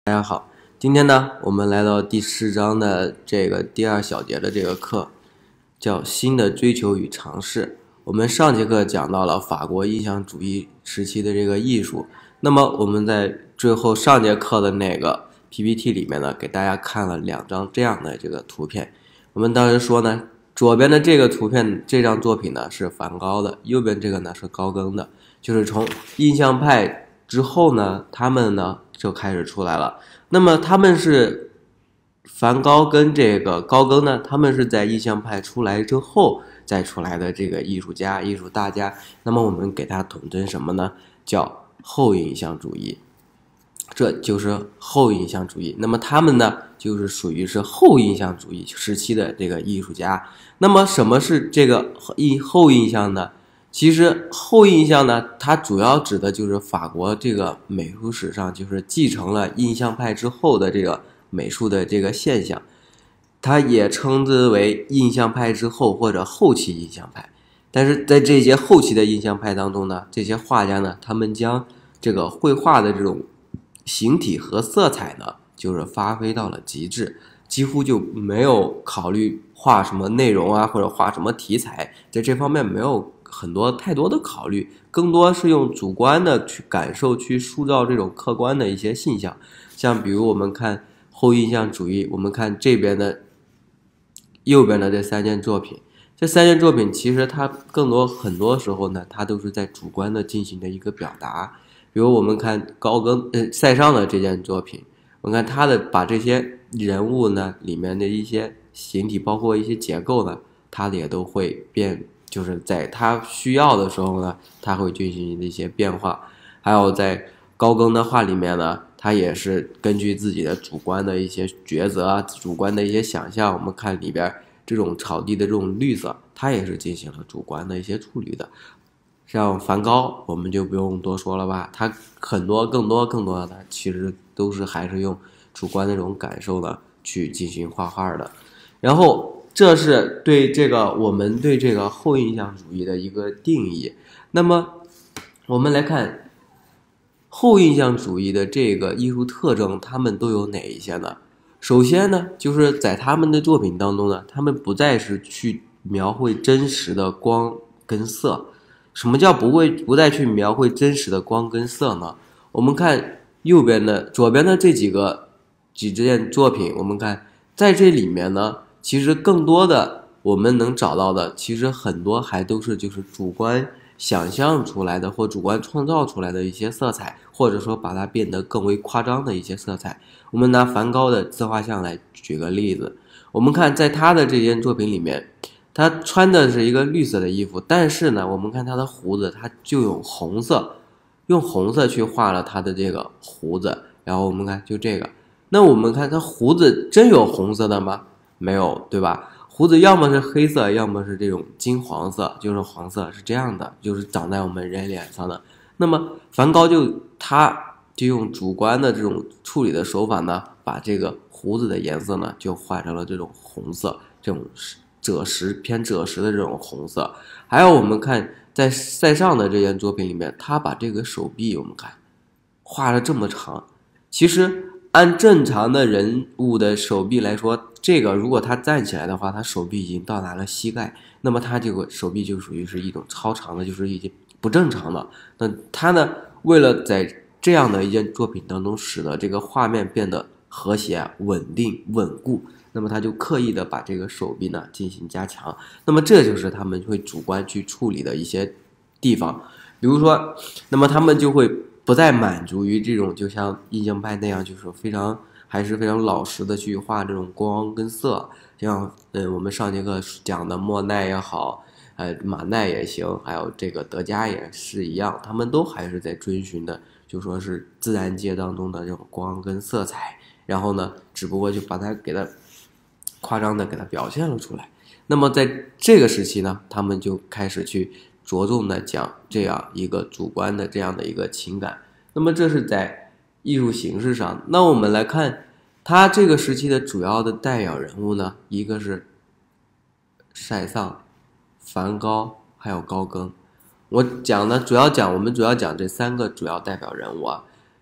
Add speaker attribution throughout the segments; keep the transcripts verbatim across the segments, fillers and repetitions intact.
Speaker 1: 大家好，今天呢，我们来到第四章的这个第二小节的这个课，叫新的追求与尝试。我们上节课讲到了法国印象主义时期的这个艺术，那么我们在最后上节课的那个 P P T 里面呢，给大家看了两张这样的这个图片。我们当时说呢，左边的这个图片这张作品呢是梵高的，右边这个呢是高更的，就是从印象派之后呢，他们呢就开始出来了。那么他们是梵高跟这个高更呢，他们是在印象派出来之后再出来的这个艺术家、艺术大家。那么我们给它统称什么呢？叫后印象主义。这就是后印象主义。那么他们呢，就是属于是后印象主义时期的这个艺术家。那么什么是这个后印象呢？其实后印象呢，它主要指的就是法国这个美术史上就是继承了印象派之后的这个美术的这个现象，它也称之为印象派之后或者后期印象派。但是在这些后期的印象派当中呢，这些画家呢，他们将这个绘画的这种形体和色彩呢，就是发挥到了极致，几乎就没有考虑画什么内容啊，或者画什么题材，在这方面没有很多太多的考虑，更多是用主观的去感受，去塑造这种客观的一些现象。像比如我们看后印象主义，我们看这边的右边的这三件作品，这三件作品其实它更多很多时候呢，它都是在主观的进行的一个表达。比如我们看高更呃塞尚的这件作品，我们看他的把这些人物呢里面的一些形体，包括一些结构呢，他也都会变，就是在他需要的时候呢，他会进行一些变化。还有在高更的画里面呢，他也是根据自己的主观的一些抉择啊，主观的一些想象，我们看里边这种草地的这种绿色，他也是进行了主观的一些处理的。像梵高我们就不用多说了吧，他很多更多更多的其实都是还是用主观的这种感受呢去进行画画的。然后这是对这个我们对这个后印象主义的一个定义。那么我们来看后印象主义的这个艺术特征，他们都有哪一些呢？首先呢，就是在他们的作品当中呢，他们不再是去描绘真实的光跟色。什么叫不会不再去描绘真实的光跟色呢？我们看右边的左边的这几个几件作品，我们看在这里面呢，其实更多的我们能找到的，其实很多还都是就是主观想象出来的或主观创造出来的一些色彩，或者说把它变得更为夸张的一些色彩。我们拿梵高的自画像来举个例子，我们看在他的这件作品里面，他穿的是一个绿色的衣服，但是呢，我们看他的胡子，他就用红色，用红色去画了他的这个胡子。然后我们看就这个，那我们看他胡子真有红色的吗？没有，对吧？胡子要么是黑色，要么是这种金黄色，就是黄色，是这样的，就是长在我们人脸上的。那么梵高就他就用主观的这种处理的手法呢，把这个胡子的颜色呢就画成了这种红色，这种赭石偏赭石的这种红色。还有我们看在塞尚的这件作品里面，他把这个手臂我们看画了这么长，其实按正常的人物的手臂来说，这个如果他站起来的话，他手臂已经到达了膝盖，那么他这个手臂就属于是一种超长的，就是已经不正常了。那他呢，为了在这样的一件作品当中使得这个画面变得和谐、稳定、稳固，那么他就刻意的把这个手臂呢进行加强。那么这就是他们会主观去处理的一些地方。比如说，那么他们就会不再满足于这种就像印象派那样，就是非常还是非常老实的去画这种光跟色。像嗯，我们上节课讲的莫奈也好，呃，马奈也行，还有这个德加也是一样，他们都还是在遵循的，就说是自然界当中的这种光跟色彩，然后呢，只不过就把它给它夸张的给它表现了出来。那么在这个时期呢，他们就开始去着重的讲这样一个主观的这样的一个情感。那么这是在艺术形式上。那我们来看他这个时期的主要的代表人物呢，一个是塞尚、梵高还有高更。我讲的主要讲我们主要讲这三个主要代表人物啊。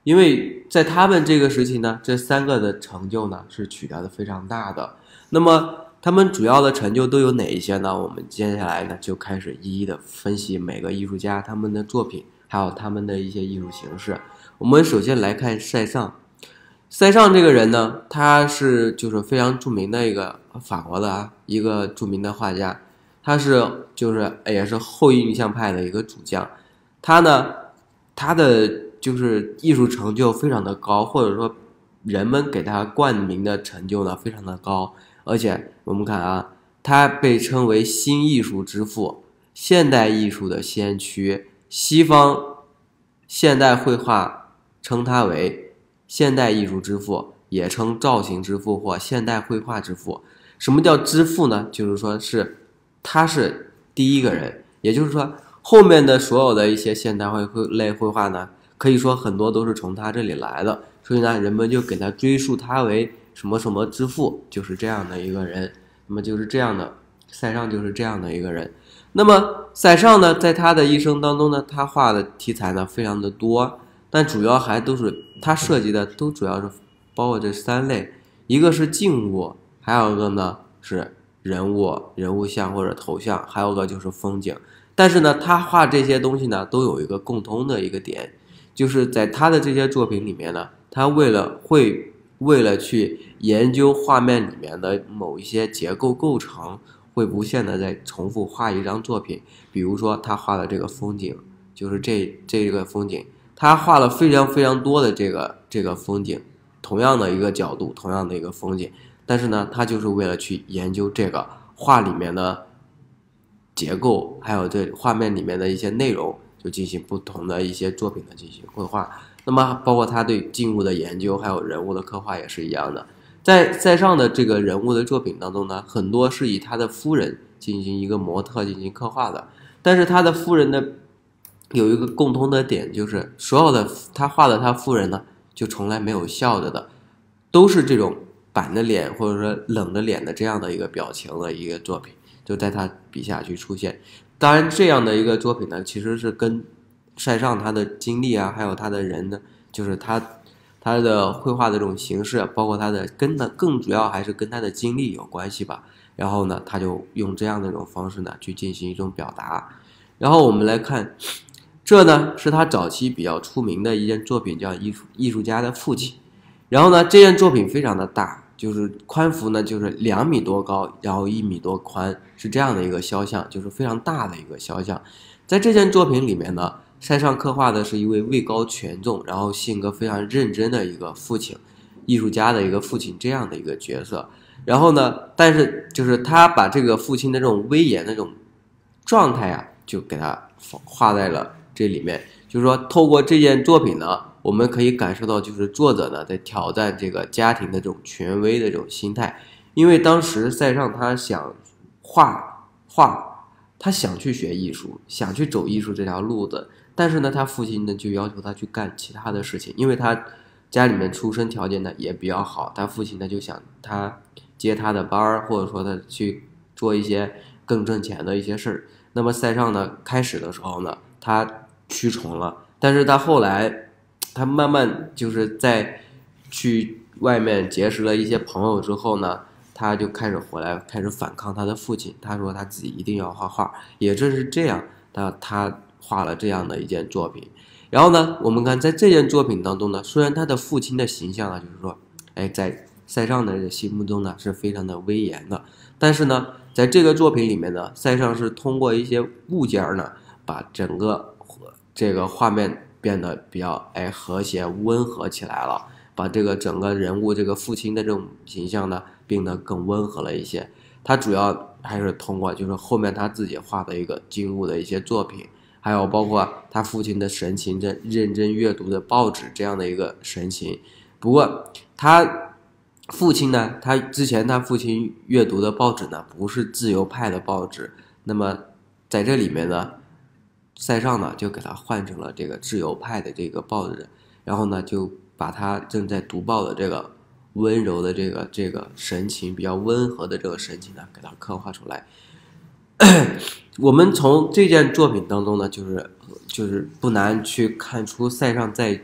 Speaker 1: 因为在他们这个时期呢，这三个的成就呢是取得的非常大的。那么他们主要的成就都有哪一些呢？我们接下来呢就开始一一的分析每个艺术家他们的作品，还有他们的一些艺术形式。我们首先来看塞尚。塞尚这个人呢，他是就是非常著名的一个法国的啊一个著名的画家，他是就是也是后印象派的一个主将。他呢，他的就是艺术成就非常的高，或者说人们给他冠名的成就呢非常的高。而且我们看啊，他被称为新艺术之父，现代艺术的先驱，西方现代绘画称他为现代艺术之父，也称造型之父或现代绘画之父。什么叫之父呢？就是说是他是第一个人，也就是说后面的所有的一些现代绘类绘画呢，可以说很多都是从他这里来的，所以呢，人们就给他追溯他为什么什么之父，就是这样的一个人。那么就是这样的，塞尚就是这样的一个人。那么塞尚呢，在他的一生当中呢，他画的题材呢非常的多，但主要还都是他涉及的都主要是包括这三类，一个是静物，还有一个呢是人物、人物像或者头像，还有一个就是风景。但是呢，他画这些东西呢，都有一个共通的一个点，就是在他的这些作品里面呢，他为了会为了去研究画面里面的某一些结构构成，会无限的在重复画一张作品。比如说他画的这个风景，就是这这个风景，他画了非常非常多的这个这个风景，同样的一个角度，同样的一个风景，但是呢，他就是为了去研究这个画里面的结构，还有这画面里面的一些内容，就进行不同的一些作品的进行绘画。那么包括他对静物的研究，还有人物的刻画也是一样的。在塞尚的这个人物的作品当中呢，很多是以他的夫人进行一个模特进行刻画的，但是他的夫人呢有一个共通的点，就是所有的他画的他夫人呢，就从来没有笑着的，都是这种板着脸或者说冷着脸的这样的一个表情的一个作品，就在他笔下去出现。当然，这样的一个作品呢，其实是跟塞尚他的经历啊，还有他的人呢，就是他他的绘画的这种形式，包括他的跟的更主要还是跟他的经历有关系吧。然后呢，他就用这样的一种方式呢去进行一种表达。然后我们来看，这呢是他早期比较出名的一件作品，叫艺术艺术家的父亲。然后呢，这件作品非常的大，就是宽幅呢就是两米多高，然后一米多宽，是这样的一个肖像，就是非常大的一个肖像。在这件作品里面呢，塞尚刻画的是一位位高权重，然后性格非常认真的一个父亲，艺术家的一个父亲这样的一个角色。然后呢，但是就是他把这个父亲的这种威严的这种状态啊，就给他画在了这里面。就是说，透过这件作品呢，我们可以感受到，就是作者呢在挑战这个家庭的这种权威的这种心态。因为当时塞尚他想画画，他想去学艺术，想去走艺术这条路子，但是呢，他父亲呢就要求他去干其他的事情，因为他家里面出身条件呢也比较好，他父亲呢就想他接他的班儿，或者说他去做一些更挣钱的一些事儿。那么塞尚呢，开始的时候呢，他屈从了，但是他后来，他慢慢就是在去外面结识了一些朋友之后呢，他就开始回来，开始反抗他的父亲。他说他自己一定要画画，也正是这样，他他画了这样的一件作品。然后呢，我们看在这件作品当中呢，虽然他的父亲的形象啊，就是说，哎，在塞尚的心目中呢是非常的威严的，但是呢，在这个作品里面呢，塞尚是通过一些物件呢，把整个这个画面变得比较哎和谐温和起来了，把这个整个人物这个父亲的这种形象呢变得更温和了一些。他主要还是通过就是后面他自己画的一个静物的一些作品，还有包括他父亲的神情，这认真阅读的报纸这样的一个神情。不过他父亲呢，他之前他父亲阅读的报纸呢不是自由派的报纸，那么在这里面呢，塞尚呢就给他换成了这个自由派的这个报纸，然后呢就把他正在读报的这个温柔的这个这个神情，比较温和的这个神情呢给他刻画出来。我们从这件作品当中呢，就是就是不难去看出塞尚在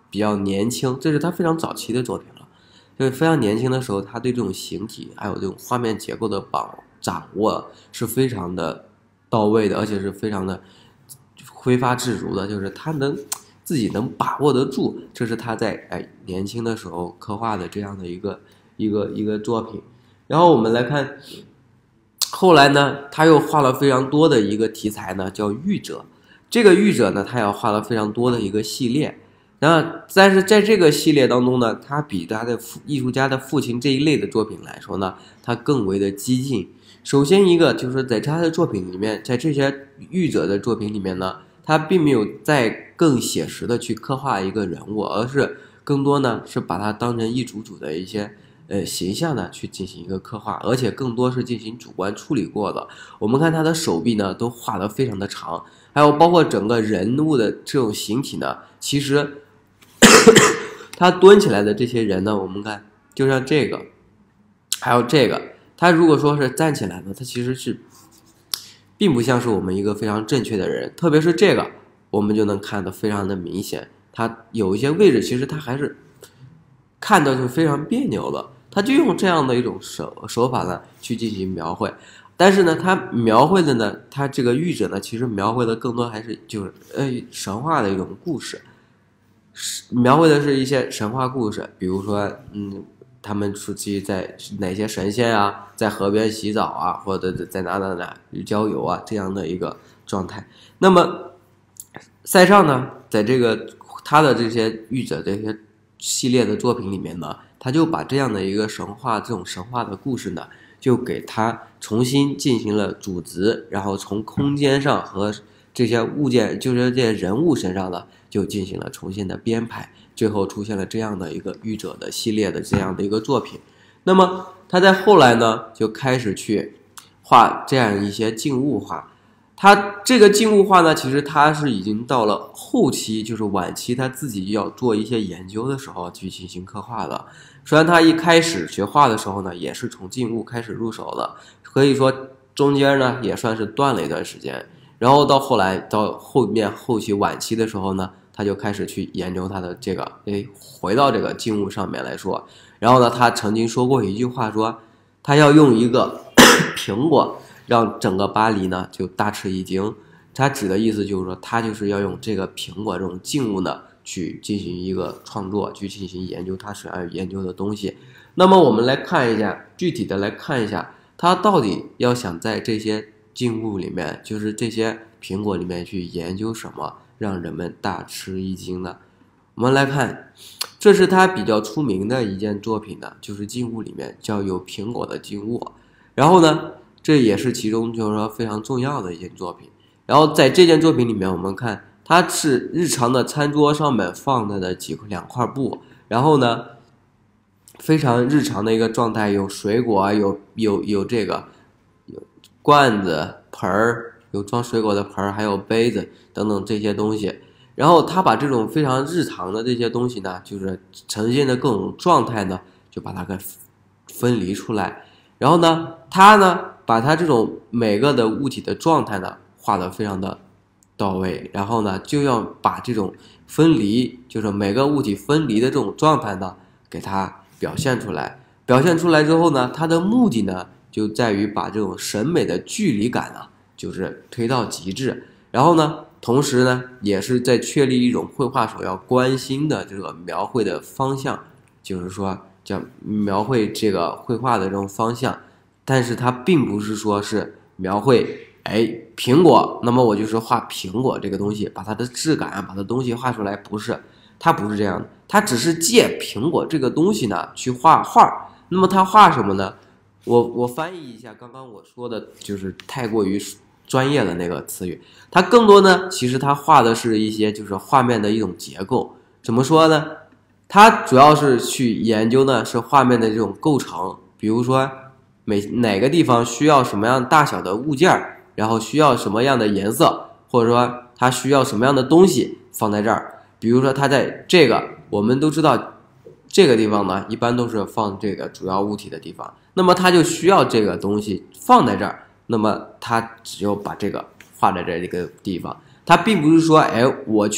Speaker 1: 比较年轻，这是他非常早期的作品了。就是非常年轻的时候，他对这种形体还有这种画面结构的把掌握是非常的到位的，而且是非常的挥发自如的，就是他能自己能把握得住，这是他在哎年轻的时候刻画的这样的一个一个一个作品。然后我们来看，后来呢，他又画了非常多的一个题材呢，叫御者。这个御者呢，他也画了非常多的一个系列。那但是在这个系列当中呢，他比他的父艺术家的父亲这一类的作品来说呢，他更为的激进。首先一个就是在他的作品里面，在这些御者的作品里面呢，他并没有再更写实的去刻画一个人物，而是更多呢是把它当成一组组的一些呃形象呢去进行一个刻画，而且更多是进行主观处理过的。我们看他的手臂呢都画得非常的长，还有包括整个人物的这种形体呢，其实他蹲起来的这些人呢，我们看就像这个，还有这个，他如果说是站起来呢，他其实是并不像是我们一个非常正确的人，特别是这个，我们就能看得非常的明显，他有一些位置其实他还是看到是非常别扭的，他就用这样的一种手手法呢去进行描绘。但是呢，他描绘的呢，他这个御者呢，其实描绘的更多还是就是呃神话的一种故事。描绘的是一些神话故事，比如说，嗯，他们初期在哪些神仙啊，在河边洗澡啊，或者在哪哪哪郊游啊，这样的一个状态。那么，塞尚呢，在这个他的这些御者这些系列的作品里面呢，他就把这样的一个神话，这种神话的故事呢，就给他重新进行了组织，然后从空间上和这些物件，就是这些人物身上呢，就进行了重新的编排，最后出现了这样的一个御者的系列的这样的一个作品。那么他在后来呢，就开始去画这样一些静物画。他这个静物画呢，其实他是已经到了后期，就是晚期，他自己要做一些研究的时候去进行刻画的。虽然他一开始学画的时候呢，也是从静物开始入手的，可以说中间呢也算是断了一段时间。然后到后来到后面后期晚期的时候呢，他就开始去研究他的这个，哎，回到这个静物上面来说。然后呢，他曾经说过一句话说，他要用一个苹果让整个巴黎呢就大吃一惊。他指的意思就是说，他就是要用这个苹果这种静物呢去进行一个创作，去进行研究他想要研究的东西。那么我们来看一下，具体的来看一下，他到底要想在这些静物里面，就是这些苹果里面去研究什么，让人们大吃一惊呢？我们来看，这是他比较出名的一件作品呢，就是静物里面叫有苹果的静物。然后呢，这也是其中就是说非常重要的一件作品。然后在这件作品里面，我们看它是日常的餐桌上面放着的几块两块布，然后呢，非常日常的一个状态，有水果，有有有这个有罐子、盆儿，有装水果的盆儿，还有杯子等等这些东西。然后他把这种非常日常的这些东西呢，就是呈现的各种状态呢，就把它给分离出来。然后呢，他呢把他这种每个的物体的状态呢画得非常的到位，然后呢就要把这种分离，就是每个物体分离的这种状态呢，给它表现出来。表现出来之后呢，它的目的呢就在于把这种审美的距离感啊，就是推到极致。然后呢，同时呢，也是在确立一种绘画所要关心的这个描绘的方向，就是说叫描绘这个绘画的这种方向。但是它并不是说是描绘，哎，苹果，那么我就是画苹果这个东西，把它的质感啊，把它东西画出来，不是，它不是这样的，它只是借苹果这个东西呢去画画。那么它画什么呢？我我翻译一下刚刚我说的，就是太过于专业的那个词语，它更多呢，其实它画的是一些就是画面的一种结构。怎么说呢？它主要是去研究呢是画面的这种构成，比如说每哪个地方需要什么样大小的物件，然后需要什么样的颜色，或者说它需要什么样的东西放在这儿。比如说它在这个，我们都知道这个地方呢，一般都是放这个主要物体的地方，那么它就需要这个东西放在这儿。那么它只有把这个画在这一个地方，它并不是说，哎，我去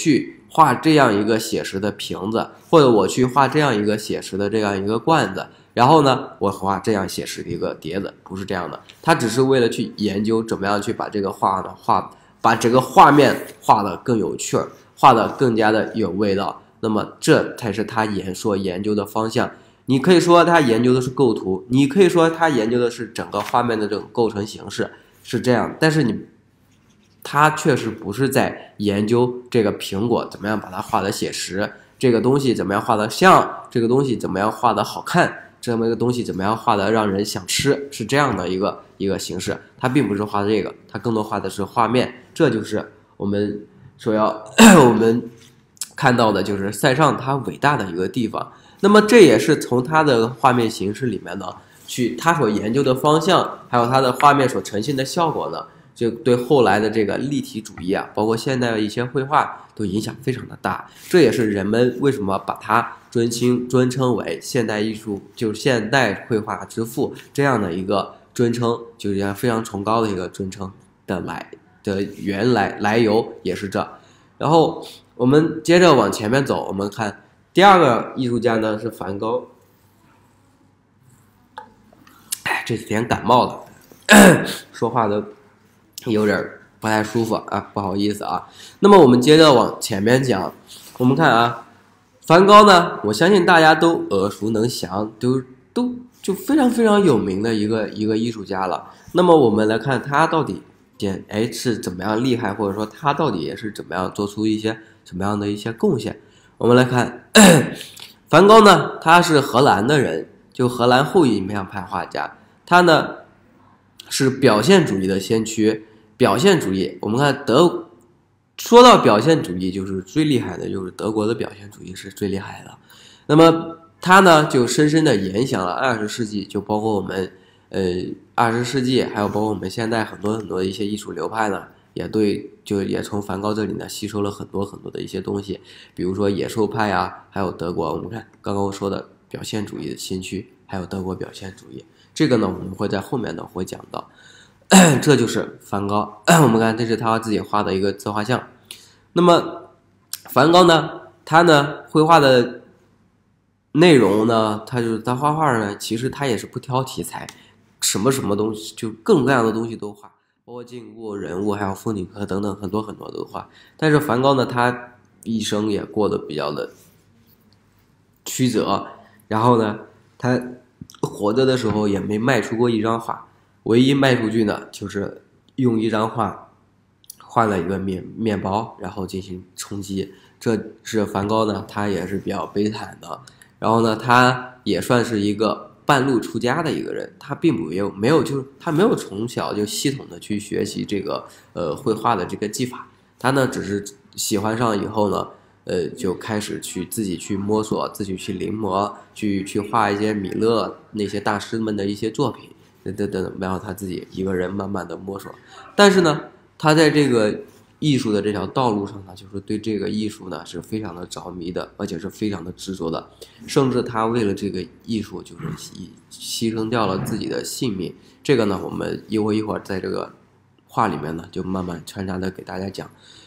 Speaker 1: 画这样一个写实的瓶子，或者我去画这样一个写实的这样一个罐子，然后呢，我画这样写实的一个碟子，不是这样的。他只是为了去研究怎么样去把这个画呢画，把整个画面画得更有趣儿，画得更加的有味道。那么这才是他研所研究的方向。你可以说他研究的是构图，你可以说他研究的是整个画面的这种构成形式，是这样。但是你，他确实不是在研究这个苹果怎么样把它画得写实，这个东西怎么样画得像，这个东西怎么样画得好看，这么一个东西怎么样画得让人想吃，是这样的一个一个形式。他并不是画这个，他更多画的是画面。这就是我们所要我们看到的，就是塞尚他伟大的一个地方。那么这也是从他的画面形式里面呢，去他所研究的方向，还有他的画面所呈现的效果呢，就对后来的这个立体主义啊，包括现代的一些绘画都影响非常的大。这也是人们为什么把他尊称尊称为现代艺术，就是现代绘画之父这样的一个尊称，就是这样非常崇高的一个尊称的来的原来来由也是这。然后我们接着往前面走，我们看第二个艺术家呢是梵高。哎，这几天感冒了，说话都有点不太舒服啊，不好意思啊。那么我们接着往前面讲，我们看啊，梵高呢，我相信大家都耳熟能详，都都就非常非常有名的一个一个艺术家了。那么我们来看他到底哎是怎么样厉害，或者说他到底也是怎么样做出一些什么样的一些贡献。我们来看梵高呢，他是荷兰的人，就荷兰后印象派画家。他呢是表现主义的先驱。表现主义，我们看德，说到表现主义，就是最厉害的，就是德国的表现主义是最厉害的。那么他呢就深深的影响了二十世纪，就包括我们呃二十世纪，还有包括我们现在很多很多的一些艺术流派呢，也对，就也从梵高这里呢吸收了很多很多的一些东西，比如说野兽派啊，还有德国，我们看刚刚我说的表现主义的先驱，还有德国表现主义，这个呢我们会在后面呢会讲到。这就是梵高，我们看这是他自己画的一个自画像。那么梵高呢，他呢绘画的内容呢，他就是他画画呢，其实他也是不挑题材，什么什么东西就各种各样的东西都画，包括静物、人物，还有风景画等等很多很多都画。但是梵高呢，他一生也过得比较的曲折，然后呢，他活着的时候也没卖出过一张画。唯一卖出去呢，就是用一张画换了一个面面包，然后进行充饥。这是梵高呢，他也是比较悲惨的。然后呢，他也算是一个半路出家的一个人，他并没有没有就是他没有从小就系统的去学习这个呃绘画的这个技法，他呢只是喜欢上以后呢，呃就开始去自己去摸索，自己去临摹，去去画一些米勒那些大师们的一些作品。等等等，然后他自己一个人慢慢的摸索，但是呢，他在这个艺术的这条道路上呢，就是对这个艺术呢是非常的着迷的，而且是非常的执着的，甚至他为了这个艺术就是牺牺牲掉了自己的性命。这个呢，我们一会儿一会儿在这个话里面呢，就慢慢穿插的给大家讲。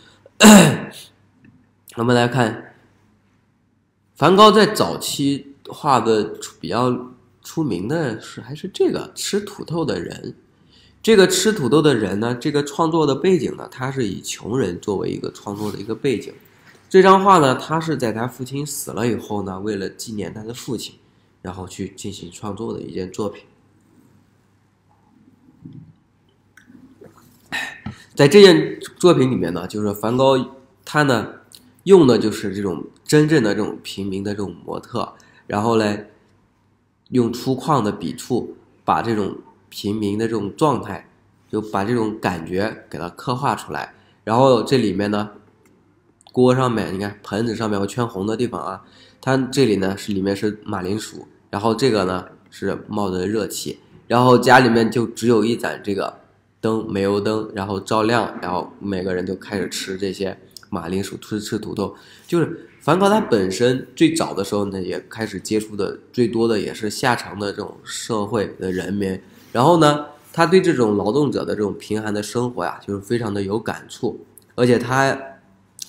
Speaker 1: 我们来看，梵高在早期画的比较出名的是还是这个吃土豆的人。这个吃土豆的人呢，这个创作的背景呢，他是以穷人作为一个创作的一个背景。这张画呢，他是在他父亲死了以后呢，为了纪念他的父亲，然后去进行创作的一件作品。在这件作品里面呢，就是梵高他呢用的就是这种真正的这种平民的这种模特，然后呢用粗犷的笔触把这种平民的这种状态，就把这种感觉给它刻画出来。然后这里面呢，锅上面你看盆子上面有圈红的地方啊，它这里呢是里面是马铃薯，然后这个呢是冒着热气，然后家里面就只有一盏这个灯，煤油灯，然后照亮，然后每个人就开始吃这些马铃薯，吃吃土豆。就是梵高他本身最早的时候呢，也开始接触的最多的也是下层的这种社会的人民，然后呢，他对这种劳动者的这种贫寒的生活呀，就是非常的有感触，而且他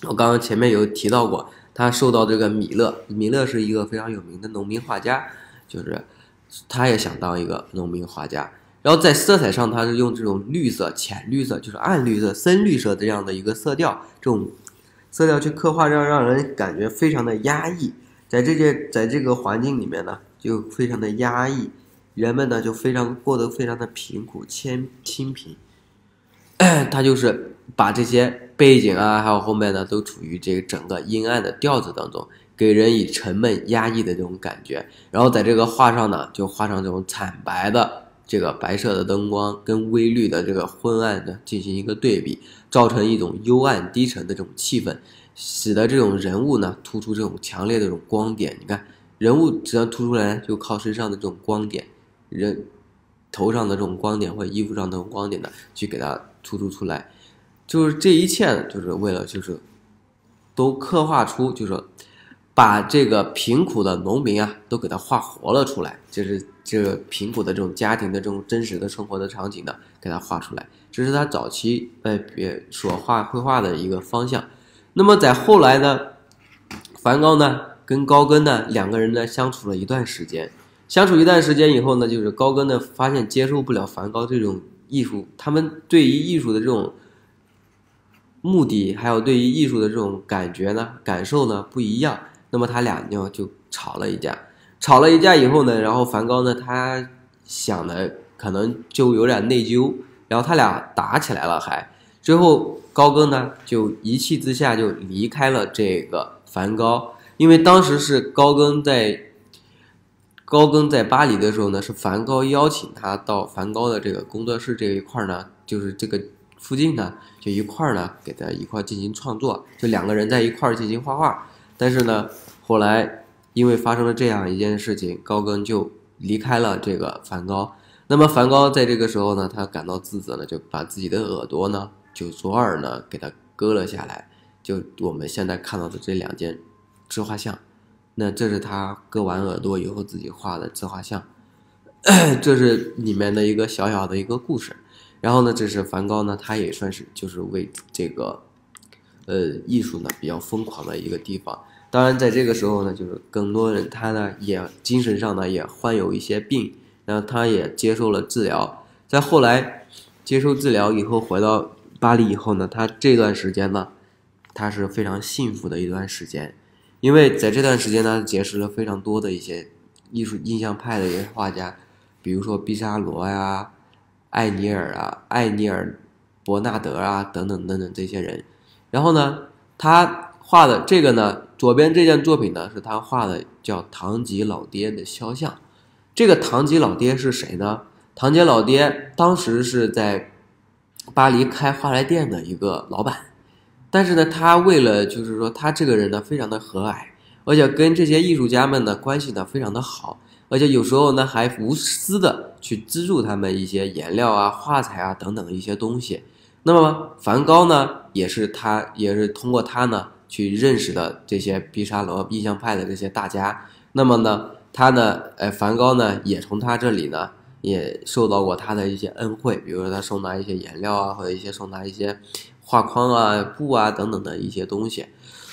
Speaker 1: 我刚刚前面有提到过，他受到这个米勒，米勒是一个非常有名的农民画家，就是他也想当一个农民画家。然后在色彩上，他是用这种绿色、浅绿色，就是暗绿色、深绿色这样的一个色调，这种色调去刻画，让让人感觉非常的压抑。在这些在这个环境里面呢，就非常的压抑，人们呢就非常过得非常的贫苦、清清贫。他就是把这些背景啊，还有后面呢，都处于这个整个阴暗的调子当中，给人以沉闷压抑的这种感觉。然后在这个画上呢，就画上这种惨白的这个白色的灯光跟微绿的这个昏暗的进行一个对比，造成一种幽暗低沉的这种气氛，使得这种人物呢突出这种强烈的这种光点。你看，人物只要突出来，就靠身上的这种光点，人头上的这种光点或者衣服上的这种光点呢，去给它突出出来。就是这一切呢，就是为了就是都刻画出，就是把这个贫苦的农民啊，都给他画活了出来。就是这个贫苦的这种家庭的这种真实的生活的场景呢，给他画出来。这是他早期呃所画绘画的一个方向。那么在后来呢，梵高呢跟高更呢两个人呢相处了一段时间，相处一段时间以后呢，就是高更呢发现接受不了梵高这种艺术，他们对于艺术的这种目的，还有对于艺术的这种感觉呢、感受呢不一样。那么他俩呢就吵了一架，吵了一架以后呢，然后梵高呢他想的可能就有点内疚，然后他俩打起来了还。最后高更呢就一气之下就离开了这个梵高，因为当时是高更在高更在巴黎的时候呢，是梵高邀请他到梵高的这个工作室这一块呢，就是这个附近呢，就一块呢给他一块进行创作，就两个人在一块进行画画。但是呢，后来因为发生了这样一件事情，高更就离开了这个梵高。那么梵高在这个时候呢，他感到自责呢，就把自己的耳朵呢，就左耳呢给他割了下来，就我们现在看到的这两件自画像。那这是他割完耳朵以后自己画的自画像，这是里面的一个小小的一个故事。然后呢，这是梵高呢，他也算是就是为这个呃艺术呢比较疯狂的一个地方。当然在这个时候呢，就是更多人他呢也精神上呢也患有一些病，然后他也接受了治疗。在后来接受治疗以后回到巴黎以后呢，他这段时间呢他是非常幸福的一段时间，因为在这段时间呢结识了非常多的一些艺术印象派的一些画家，比如说毕沙罗呀、艾尼尔啊、艾尼尔、伯纳德啊等等等等这些人。然后呢，他画的这个呢，左边这件作品呢是他画的叫唐吉老爹的肖像。这个唐吉老爹是谁呢？唐吉老爹当时是在巴黎开画来店的一个老板，但是呢，他为了就是说他这个人呢非常的和蔼，而且跟这些艺术家们的关系呢非常的好，而且有时候呢还无私的去资助他们一些颜料啊、画材啊等等一些东西。那么梵高呢，也是他也是通过他呢去认识的这些毕沙罗印象派的这些大家。那么呢，他呢，哎，梵高呢也从他这里呢也受到过他的一些恩惠，比如说他送他一些颜料啊，或者一些送他一些画框啊、布啊等等的一些东西。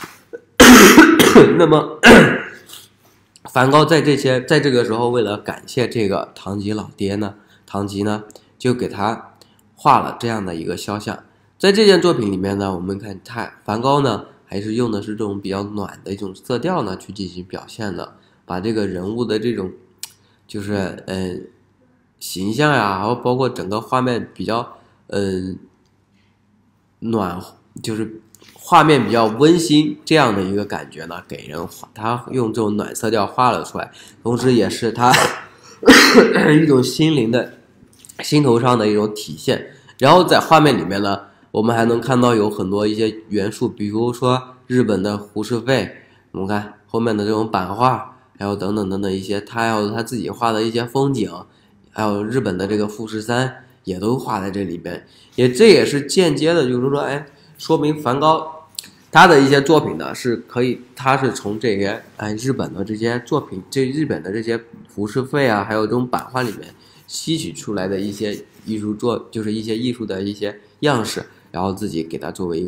Speaker 1: 那么梵高在这些在这个时候，为了感谢这个唐吉老爹呢，唐吉呢就给他画了这样的一个肖像。在这件作品里面呢，我们看他梵高呢还是用的是这种比较暖的一种色调呢去进行表现的，把这个人物的这种就是嗯、呃、形象呀，还有包括整个画面比较嗯、呃、暖，就是画面比较温馨这样的一个感觉呢，给人画，他用这种暖色调画了出来，同时也是他一种心灵的心头上的一种体现。然后在画面里面呢，我们还能看到有很多一些元素，比如说日本的胡适费，我们看后面的这种版画，还有等等等等一些，他还有他自己画的一些风景，还有日本的这个富士山也都画在这里边，也这也是间接的，就是说，哎，说明梵高他的一些作品呢是可以，他是从这些哎日本的这些作品，这日本的这些浮世绘啊，还有这种版画里面吸取出来的一些艺术作，就是一些艺术的一些样式，然后自己给它作为一个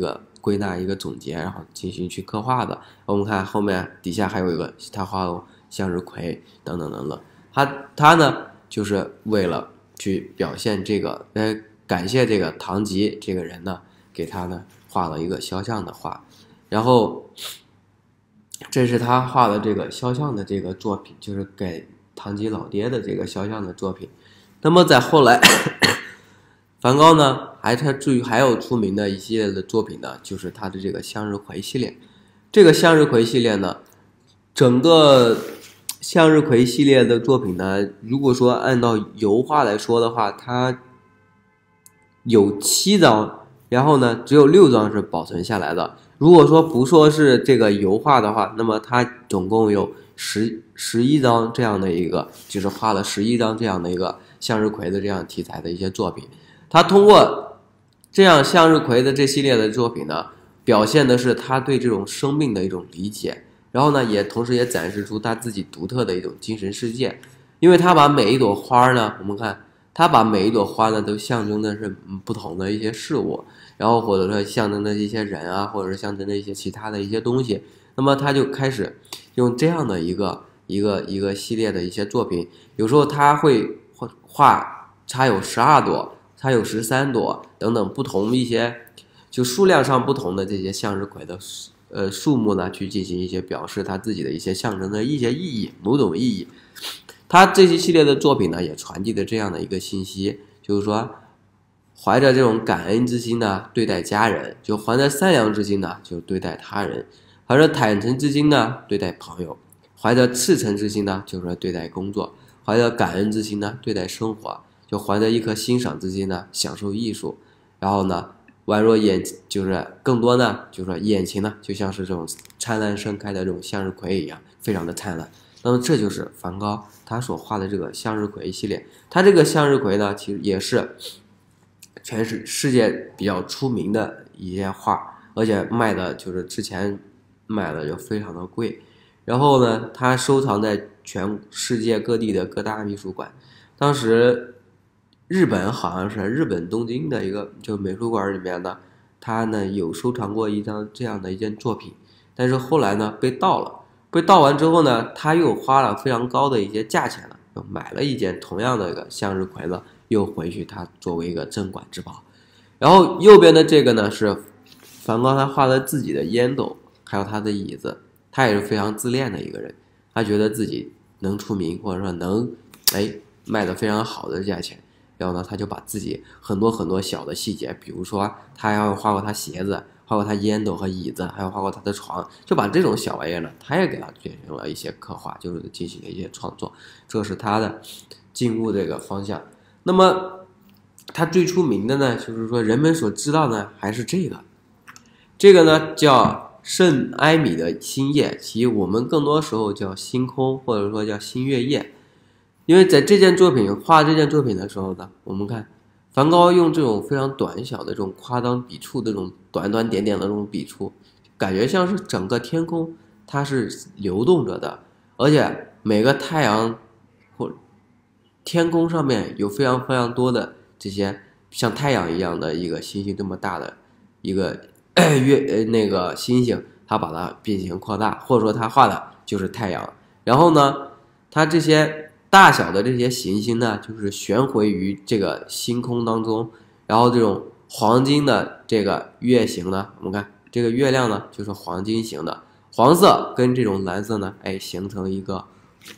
Speaker 1: 归纳一个总结，然后进行去刻画的。我们看后面底下还有一个他画有向日葵等等等等，他他呢就是为了去表现这个，呃，感谢这个唐吉这个人呢，给他呢画了一个肖像的画，然后这是他画的这个肖像的这个作品，就是给唐吉老爹的这个肖像的作品。那么在后来，梵高呢，还他至于还有出名的一系列的作品呢，就是他的这个向日葵系列。这个向日葵系列呢，整个向日葵系列的作品呢，如果说按照油画来说的话，它有七张，然后呢，只有六张是保存下来的。如果说不说是这个油画的话，那么它总共有十十一张这样的一个，就是画了十一张这样的一个向日葵的这样题材的一些作品。他通过这样向日葵的这系列的作品呢，表现的是他对这种生命的一种理解，然后呢，也同时也展示出他自己独特的一种精神世界。因为他把每一朵花呢，我们看他把每一朵花呢都象征的是不同的一些事物，然后或者说象征的一些人啊，或者是象征的一些其他的一些东西。那么他就开始用这样的一个一个一个系列的一些作品，有时候他会画它有十二朵，它有十三朵等等不同一些就数量上不同的这些向日葵的呃数目呢，去进行一些表示他自己的一些象征的一些意义，某种意义。他这些系列的作品呢，也传递的这样的一个信息，就是说，怀着这种感恩之心呢，对待家人；就怀着善良之心呢，就对待他人；怀着坦诚之心呢，对待朋友；怀着赤诚之心呢，就是对待工作；怀着感恩之心呢，对待生活；就怀着一颗欣赏之心呢，享受艺术。然后呢，宛若眼就是更多呢，就是说眼前呢，就像是这种灿烂盛开的这种向日葵一样，非常的灿烂。那么这就是梵高他所画的这个向日葵系列。他这个向日葵呢，其实也是全是世界比较出名的一些画，而且卖的就是之前卖的就非常的贵。然后呢，他收藏在全世界各地的各大美术馆。当时日本好像是日本东京的一个就美术馆里面呢，他呢有收藏过一张这样的一件作品，但是后来呢被盗了。被盗完之后呢，他又花了非常高的一些价钱了，又买了一件同样的一个向日葵呢，又回去他作为一个镇馆之宝。然后右边的这个呢是梵高他画的自己的烟斗，还有他的椅子。他也是非常自恋的一个人，他觉得自己能出名，或者说能哎卖的非常好的价钱，然后呢他就把自己很多很多小的细节，比如说他还画过他鞋子，画过他烟斗和椅子，还有画过他的床，就把这种小玩意儿呢，他也给他进行了一些刻画，就是进行了一些创作，这是他的进入这个方向。那么他最出名的呢，就是说人们所知道呢，还是这个，这个呢叫圣埃米的星夜，其实我们更多时候叫星空，或者说叫星月夜。因为在这件作品画这件作品的时候呢，我们看梵高用这种非常短小的这种夸张笔触，这种短短点点的这种笔触，感觉像是整个天空它是流动着的，而且每个太阳或天空上面有非常非常多的这些像太阳一样的一个星星这么大的一个月呃那个星星，它把它进行扩大，或者说它画的就是太阳。然后呢，它这些大小的这些行星呢，就是悬回于这个星空当中，然后这种黄金的这个月形呢，我们看这个月亮呢，就是黄金形的，黄色跟这种蓝色呢，哎，形成一个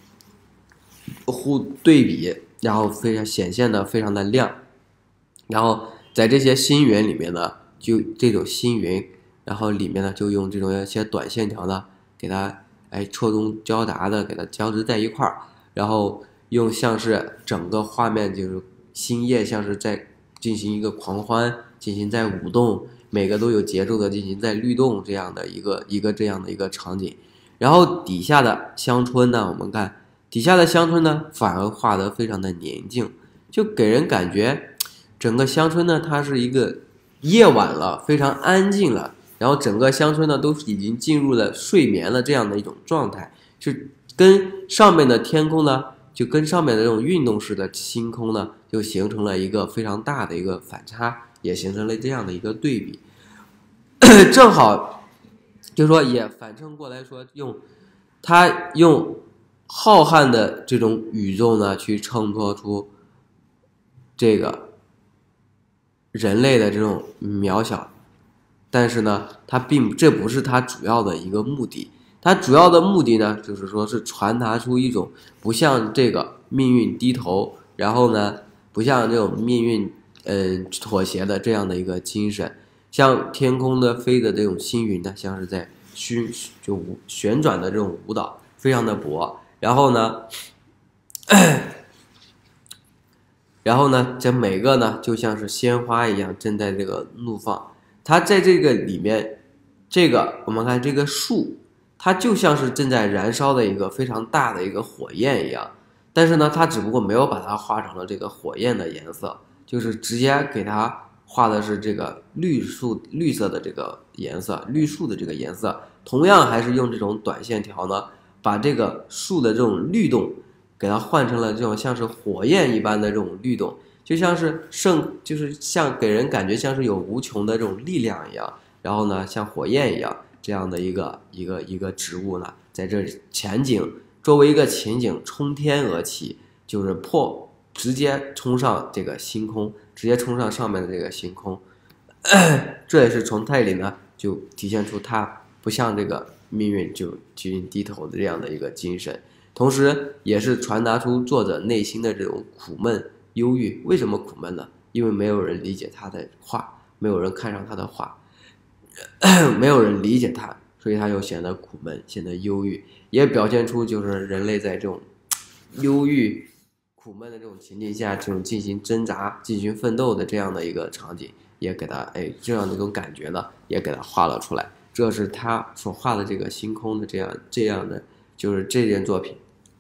Speaker 1: 互对比，然后非常显现的非常的亮。然后在这些星云里面呢，就这种星云，然后里面呢就用这种一些短线条呢，给它哎错综交杂的给它交织在一块儿。然后用像是整个画面就是星夜像是在进行一个狂欢，进行在舞动，每个都有节奏的进行在律动这样的一个一个这样的一个场景。然后底下的乡村呢，我们看底下的乡村呢反而画得非常的宁静，就给人感觉整个乡村呢它是一个夜晚了，非常安静了，然后整个乡村呢都已经进入了睡眠了这样的一种状态，是跟上面的天空呢，就跟上面的这种运动式的星空呢，就形成了一个非常大的一个反差，也形成了这样的一个对比。 正好就是说也反衬过来说，用他用浩瀚的这种宇宙呢，去衬托出这个人类的这种渺小。但是呢，它并这不是它主要的一个目的，它主要的目的呢，就是说是传达出一种不向这个命运低头，然后呢，不向这种命运嗯、呃、妥协的这样的一个精神。像天空的飞的这种星云呢，像是在旋就旋转的这种舞蹈，非常的薄。然后呢，然后呢，这每个呢就像是鲜花一样，正在这个怒放。它在这个里面，这个我们看这个树，它就像是正在燃烧的一个非常大的一个火焰一样，但是呢，它只不过没有把它画成了这个火焰的颜色，就是直接给它画的是这个绿树绿色的这个颜色，绿树的这个颜色，同样还是用这种短线条呢，把这个树的这种律动给它换成了这种像是火焰一般的这种律动。就像是圣，就是像给人感觉像是有无穷的这种力量一样，然后呢，像火焰一样这样的一个一个一个植物呢，在这前景作为一个情景冲天而起，就是破直接冲上这个星空，直接冲上上面的这个星空，这也是从这里呢就体现出它不向这个命运就进行低头的这样的一个精神，同时也是传达出作者内心的这种苦闷。忧郁，为什么苦闷呢？因为没有人理解他的画，没有人看上他的画，没有人理解他，所以他就显得苦闷，显得忧郁，也表现出就是人类在这种忧郁、苦闷的这种情境下，这种进行挣扎、进行奋斗的这样的一个场景，也给他哎这样的一种感觉呢，也给他画了出来。这是他所画的这个星空的这样这样的，就是这件作品。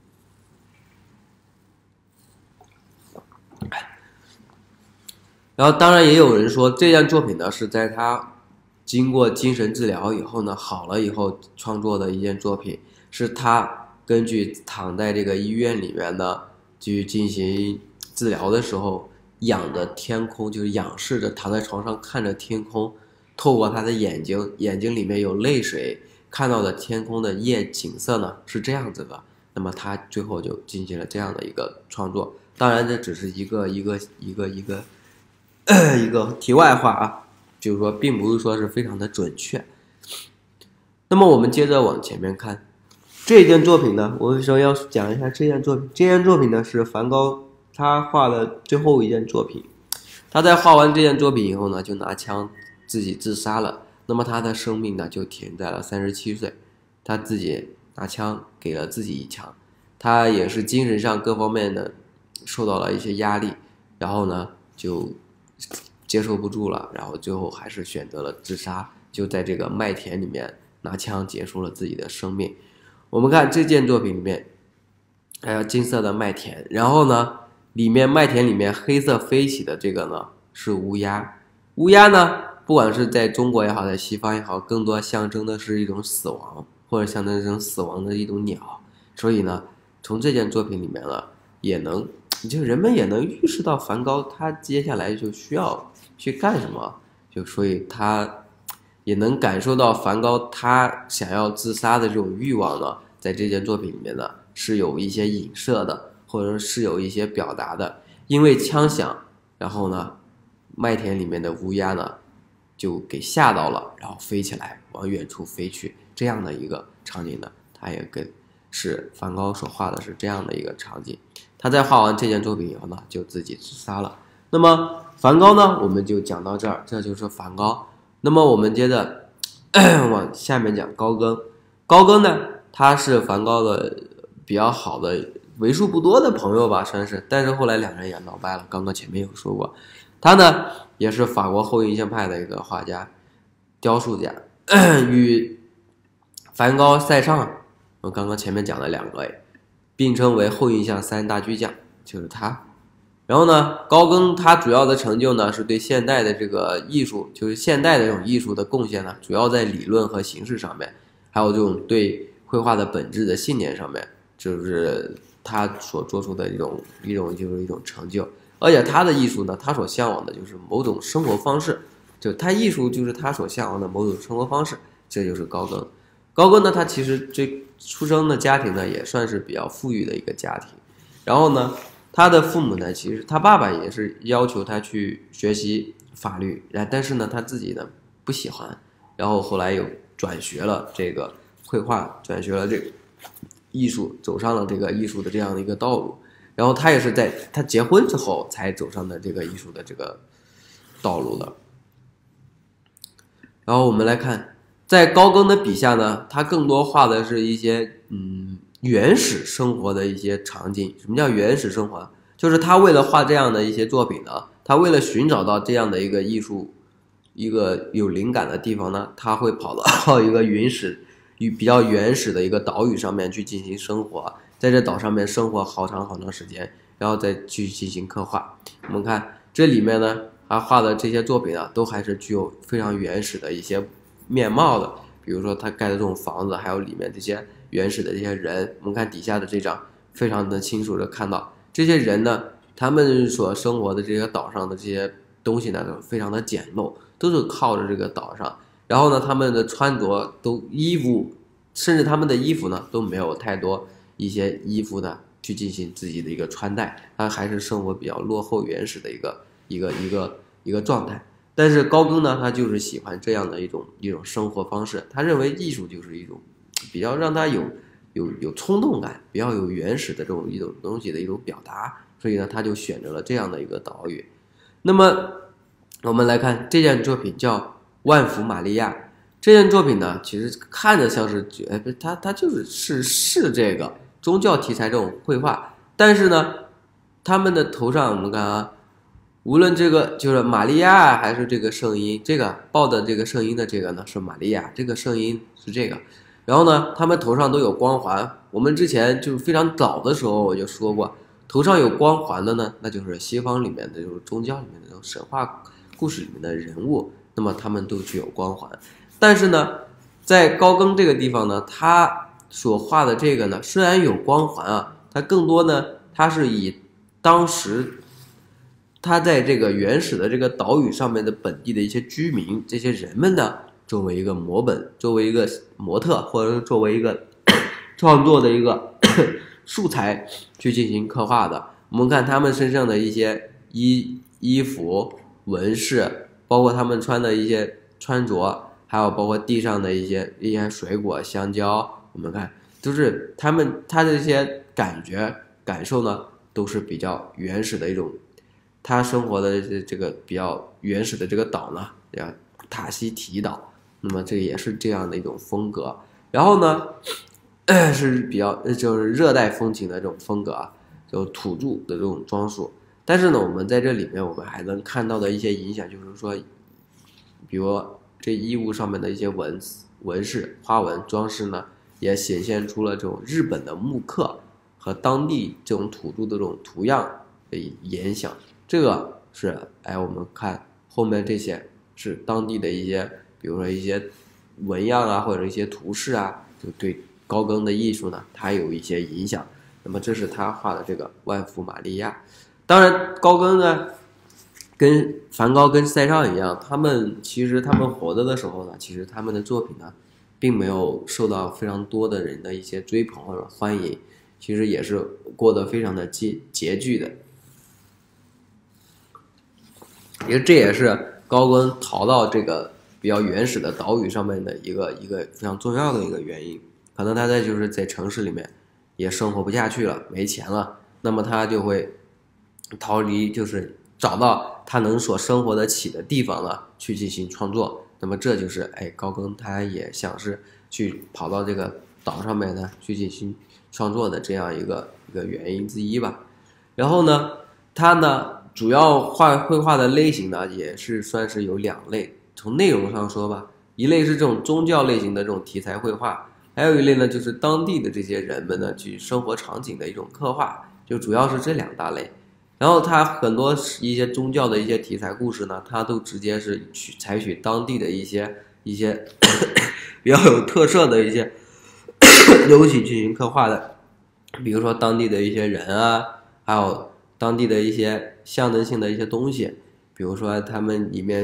Speaker 1: 然后当然也有人说这件作品呢是在他经过精神治疗以后呢好了以后创作的一件作品，是他根据躺在这个医院里面呢去进行治疗的时候仰着天空，就是仰视着躺在床上看着天空，透过他的眼睛，眼睛里面有泪水，看到的天空的夜景色呢是这样子的。那么他最后就进行了这样的一个创作。当然这只是一个一个一个一个一个题外话啊，就是说并不是说是非常的准确。那么我们接着往前面看，这件作品呢，我为什么要讲一下这件作品？这件作品呢是梵高他画的最后一件作品。他在画完这件作品以后呢，就拿枪自己自杀了。那么他的生命呢就停在了三十七岁，他自己拿枪给了自己一枪。他也是精神上各方面的受到了一些压力，然后呢就接受不住了，然后最后还是选择了自杀，就在这个麦田里面拿枪结束了自己的生命。我们看这件作品里面还有金色的麦田，然后呢里面麦田里面黑色飞起的这个呢是乌鸦。乌鸦呢不管是在中国也好，在西方也好，更多象征的是一种死亡，或者象征这种死亡的一种鸟。所以呢从这件作品里面呢也能就人们也能预示到梵高他接下来就需要去干什么，就所以他也能感受到梵高他想要自杀的这种欲望呢，在这件作品里面呢是有一些影射的，或者是有一些表达的。因为枪响，然后呢麦田里面的乌鸦呢就给吓到了，然后飞起来往远处飞去，这样的一个场景呢，他也跟是梵高所画的是这样的一个场景。他在画完这件作品以后呢就自己自杀了。那么梵高呢我们就讲到这儿，这就是梵高。那么我们接着往下面讲高更。高更呢他是梵高的比较好的为数不多的朋友吧，算是，但是后来两人也闹掰了，刚刚前面有说过。他呢也是法国后印象派的一个画家、雕塑家，与梵高、塞尚，我刚刚前面讲了两个，并称为后印象三大巨匠，就是他。然后呢，高更他主要的成就呢，是对现代的这个艺术，就是现代的这种艺术的贡献呢，主要在理论和形式上面，还有这种对绘画的本质的信念上面，就是他所做出的一种一种就是一种成就。而且他的艺术呢，他所向往的就是某种生活方式， 就他艺术就是他所向往的某种生活方式，这就是高更。高更呢，他其实这出生的家庭呢也算是比较富裕的一个家庭，然后呢，他的父母呢，其实他爸爸也是要求他去学习法律，但是呢他自己呢不喜欢，然后后来又转学了这个绘画，转学了这个艺术，走上了这个艺术的这样的一个道路。然后他也是在他结婚之后才走上的这个艺术的这个道路的。然后我们来看，在高更的笔下呢，他更多画的是一些嗯原始生活的一些场景。什么叫原始生活？就是他为了画这样的一些作品呢，他为了寻找到这样的一个艺术一个有灵感的地方呢，他会跑到一个原始与比较原始的一个岛屿上面去进行生活，在这岛上面生活好长好长时间，然后再去进行刻画。我们看这里面呢，他画的这些作品啊，都还是具有非常原始的一些面貌的。比如说他盖的这种房子，还有里面这些原始的这些人。我们看底下的这张，非常的清楚的看到这些人呢，他们所生活的这个岛上的这些东西呢，都非常的简陋，都是靠着这个岛上。然后呢，他们的穿着都衣服，甚至他们的衣服呢都没有太多一些衣服呢去进行自己的一个穿戴，他还是生活比较落后原始的一个一个一个一个状态。但是高更呢，他就是喜欢这样的一种一种生活方式，他认为艺术就是一种比较让他有有有冲动感，比较有原始的这种一种东西的一种表达，所以呢，他就选择了这样的一个岛屿。那么我们来看这件作品叫《万福玛利亚》。这件作品呢，其实看着像是，哎，它它就是是是这个宗教题材这种绘画，但是呢，他们的头上我们看啊，无论这个就是玛利亚还是这个圣婴，这个抱的这个圣婴的这个呢是玛利亚，这个圣婴是这个，然后呢，他们头上都有光环。我们之前就是非常早的时候我就说过，头上有光环的呢，那就是西方里面的就是宗教里面的这种神话故事里面的人物，那么他们都具有光环。但是呢，在高更这个地方呢，他所画的这个呢，虽然有光环啊，它更多呢，它是以当时他在这个原始的这个岛屿上面的本地的一些居民，这些人们呢，作为一个模本，作为一个模特，或者是作为一个创作的一个素材去进行刻画的。我们看他们身上的一些衣衣服纹饰，包括他们穿的一些穿着，还有包括地上的一些一些水果，香蕉，我们看就是他们他的这些感觉感受呢，都是比较原始的一种。他生活的这个比较原始的这个岛呢，叫塔希提岛，那么这也是这样的一种风格。然后呢，是比较就是热带风情的这种风格啊，就土著的这种装束。但是呢，我们在这里面我们还能看到的一些影响，就是说，比如这衣物上面的一些纹纹饰、花纹装饰呢，也显现出了这种日本的木刻和当地这种土著的这种图样的影响。这个是哎，我们看后面这些是当地的一些，比如说一些纹样啊，或者一些图示啊，就对高更的艺术呢，它有一些影响。那么这是他画的这个万福玛利亚。当然，高更呢，跟梵高跟塞尚一样，他们其实他们活着的时候呢，其实他们的作品呢，并没有受到非常多的人的一些追捧或者欢迎，其实也是过得非常的拮拮据的。其实这也是高更逃到这个比较原始的岛屿上面的一个一个非常重要的一个原因。可能他在就是在城市里面也生活不下去了，没钱了，那么他就会逃离，就是找到他能所生活得起的地方了，去进行创作。那么这就是哎高更他也想是去跑到这个岛上面呢去进行创作的这样一个一个原因之一吧。然后呢，他呢。主要画绘画的类型呢，也是算是有两类。从内容上说吧，一类是这种宗教类型的这种题材绘画，还有一类呢就是当地的这些人们呢去生活场景的一种刻画，就主要是这两大类。然后它很多一些宗教的一些题材故事呢，它都直接是去采取当地的一些一些比较有特色的一些东西进行刻画的，比如说当地的一些人啊，还有当地的一些象征性的一些东西，比如说他们里面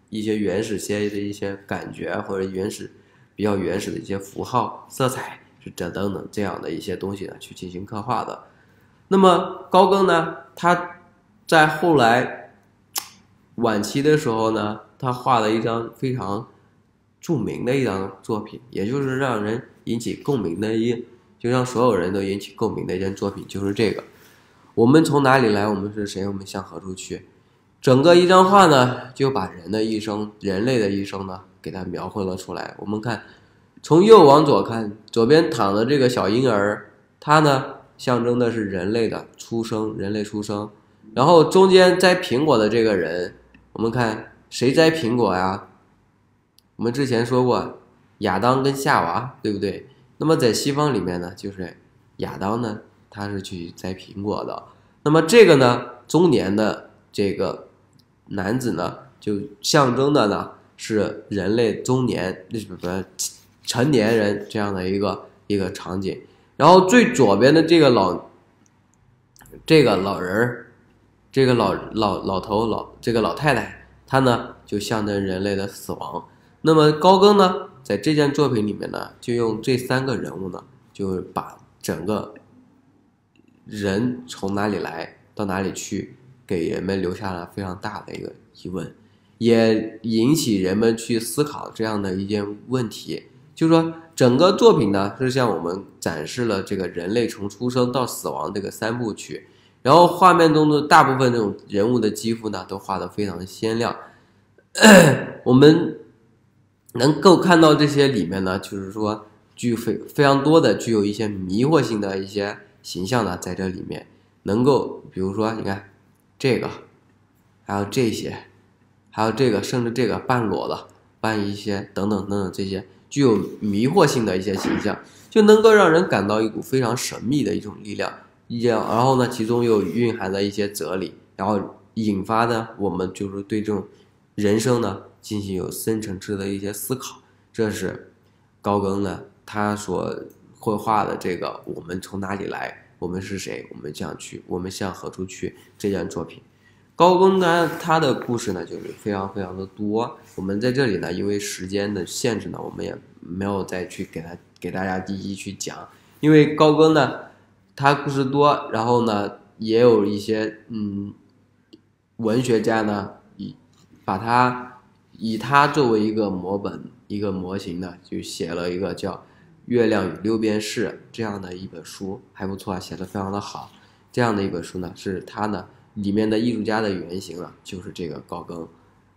Speaker 1: 一些原始些的一些感觉，或者原始比较原始的一些符号、色彩是这等等这样的一些东西呢去进行刻画的。那么高更呢，他在后来晚期的时候呢，他画了一张非常著名的一张作品，也就是让人引起共鸣的一，就让所有人都引起共鸣的一件作品，就是这个。我们从哪里来？我们是谁？我们向何处去？整个一张画呢，就把人的一生、人类的一生呢，给它描绘了出来。我们看，从右往左看，左边躺的这个小婴儿，他呢象征的是人类的出生，人类出生。然后中间摘苹果的这个人，我们看谁摘苹果呀？我们之前说过，亚当跟夏娃，对不对？那么在西方里面呢，就是亚当呢，他是去摘苹果的。那么这个呢，中年的这个男子呢，就象征的呢是人类中年，不不成年人这样的一个一个场景。然后最左边的这个老这个老人，这个老老老头老这个老太太，她呢就象征人类的死亡。那么高更呢，在这件作品里面呢，就用这三个人物呢，就把整个人从哪里来到哪里去，给人们留下了非常大的一个疑问，也引起人们去思考这样的一件问题，就是说整个作品呢是向我们展示了这个人类从出生到死亡这个三部曲，然后画面中的大部分这种人物的肌肤呢都画得非常的鲜亮，我们能够看到这些里面呢，就是说具非非常多的具有一些迷惑性的一些形象呢，在这里面能够，比如说你看这个，还有这些，还有这个，甚至这个半裸的，半一些等等等等这些具有迷惑性的一些形象，就能够让人感到一股非常神秘的一种力量，然后呢，其中又蕴含了一些哲理，然后引发的我们就是对这种人生呢进行有深层次的一些思考。这是高更呢他所绘画的这个我们从哪里来，我们是谁，我们向去，我们向何处去这件作品。高更呢他的故事呢就是非常非常的多，我们在这里呢因为时间的限制呢，我们也没有再去给他给大家一一去讲，因为高更呢他故事多，然后呢也有一些嗯文学家呢以把他以他作为一个模本一个模型呢，就写了一个叫《月亮与六便士》这样的一本书，还不错，写得非常的好。这样的一本书呢，是他呢里面的艺术家的原型啊，就是这个高更。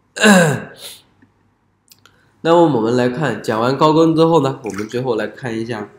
Speaker 1: 那么我们来看，讲完高更之后呢，我们最后来看一下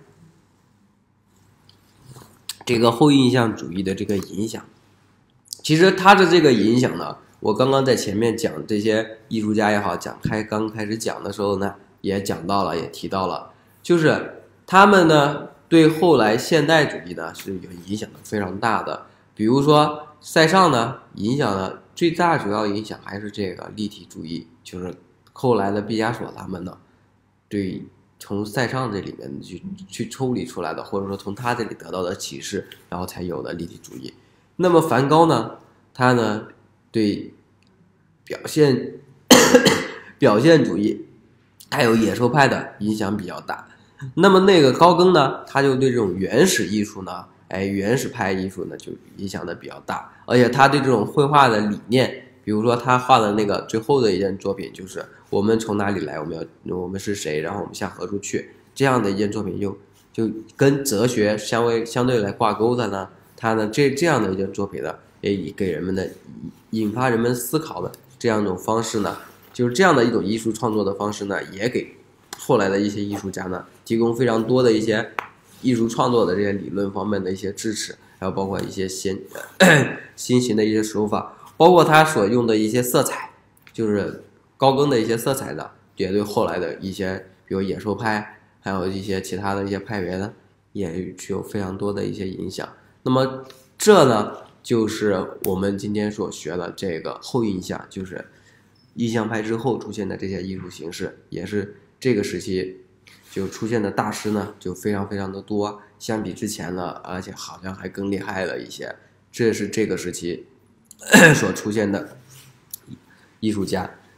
Speaker 1: 这个后印象主义的这个影响。其实他的这个影响呢，我刚刚在前面讲这些艺术家也好，讲开刚开始讲的时候呢，也讲到了，也提到了，就是他们呢对后来现代主义呢是有影响的非常大的。比如说塞尚呢，影响了最大主要影响还是这个立体主义，就是后来的毕加索他们呢，对从塞尚这里面去去抽离出来的，或者说从他这里得到的启示，然后才有的立体主义。那么梵高呢，他呢对表现表现主义还有野兽派的影响比较大。那么那个高更呢，他就对这种原始艺术呢，哎，原始派艺术呢就影响的比较大，而且他对这种绘画的理念，比如说他画的那个最后的一件作品，就是我们从哪里来，我们要我们是谁，然后我们向何处去，这样的一件作品就就跟哲学相为相对来挂钩的呢，他呢这这样的一件作品呢，也以给人们的引发人们思考的这样一种方式呢，就是这样的一种艺术创作的方式呢，也给后来的一些艺术家呢提供非常多的一些艺术创作的这些理论方面的一些支持，还有包括一些新新型的一些手法，包括他所用的一些色彩，就是高更的一些色彩呢，也对后来的一些比如野兽派还有一些其他的一些派别呢，也具有非常多的一些影响。那么这呢就是我们今天所学的这个后印象，就是印象派之后出现的这些艺术形式，也是这个时期就出现的大师呢就非常非常的多，相比之前呢，而且好像还更厉害了一些。这是这个时期所出现的艺术家。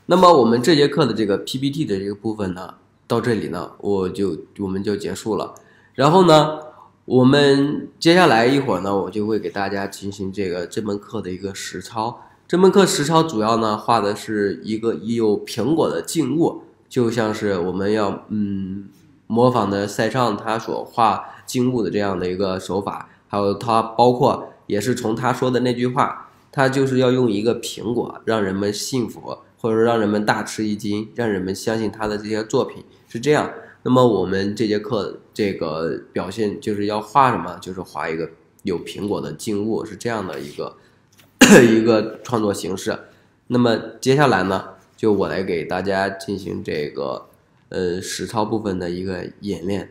Speaker 1: 那么我们这节课的这个 P P T 的这个部分呢，到这里呢，我就我们就结束了。然后呢，我们接下来一会儿呢，我就会给大家进行这个这门课的一个实操。这门课实操主要呢画的是一个有苹果的静物，就像是我们要嗯模仿的塞尚他所画静物的这样的一个手法，还有他包括也是从他说的那句话，他就是要用一个苹果让人们信服，或者说让人们大吃一惊，让人们相信他的这些作品是这样。那么我们这节课这个表现就是要画什么，就是画一个有苹果的静物，是这样的一个一个创作形式。那么接下来呢，就我来给大家进行这个呃实操部分的一个演练。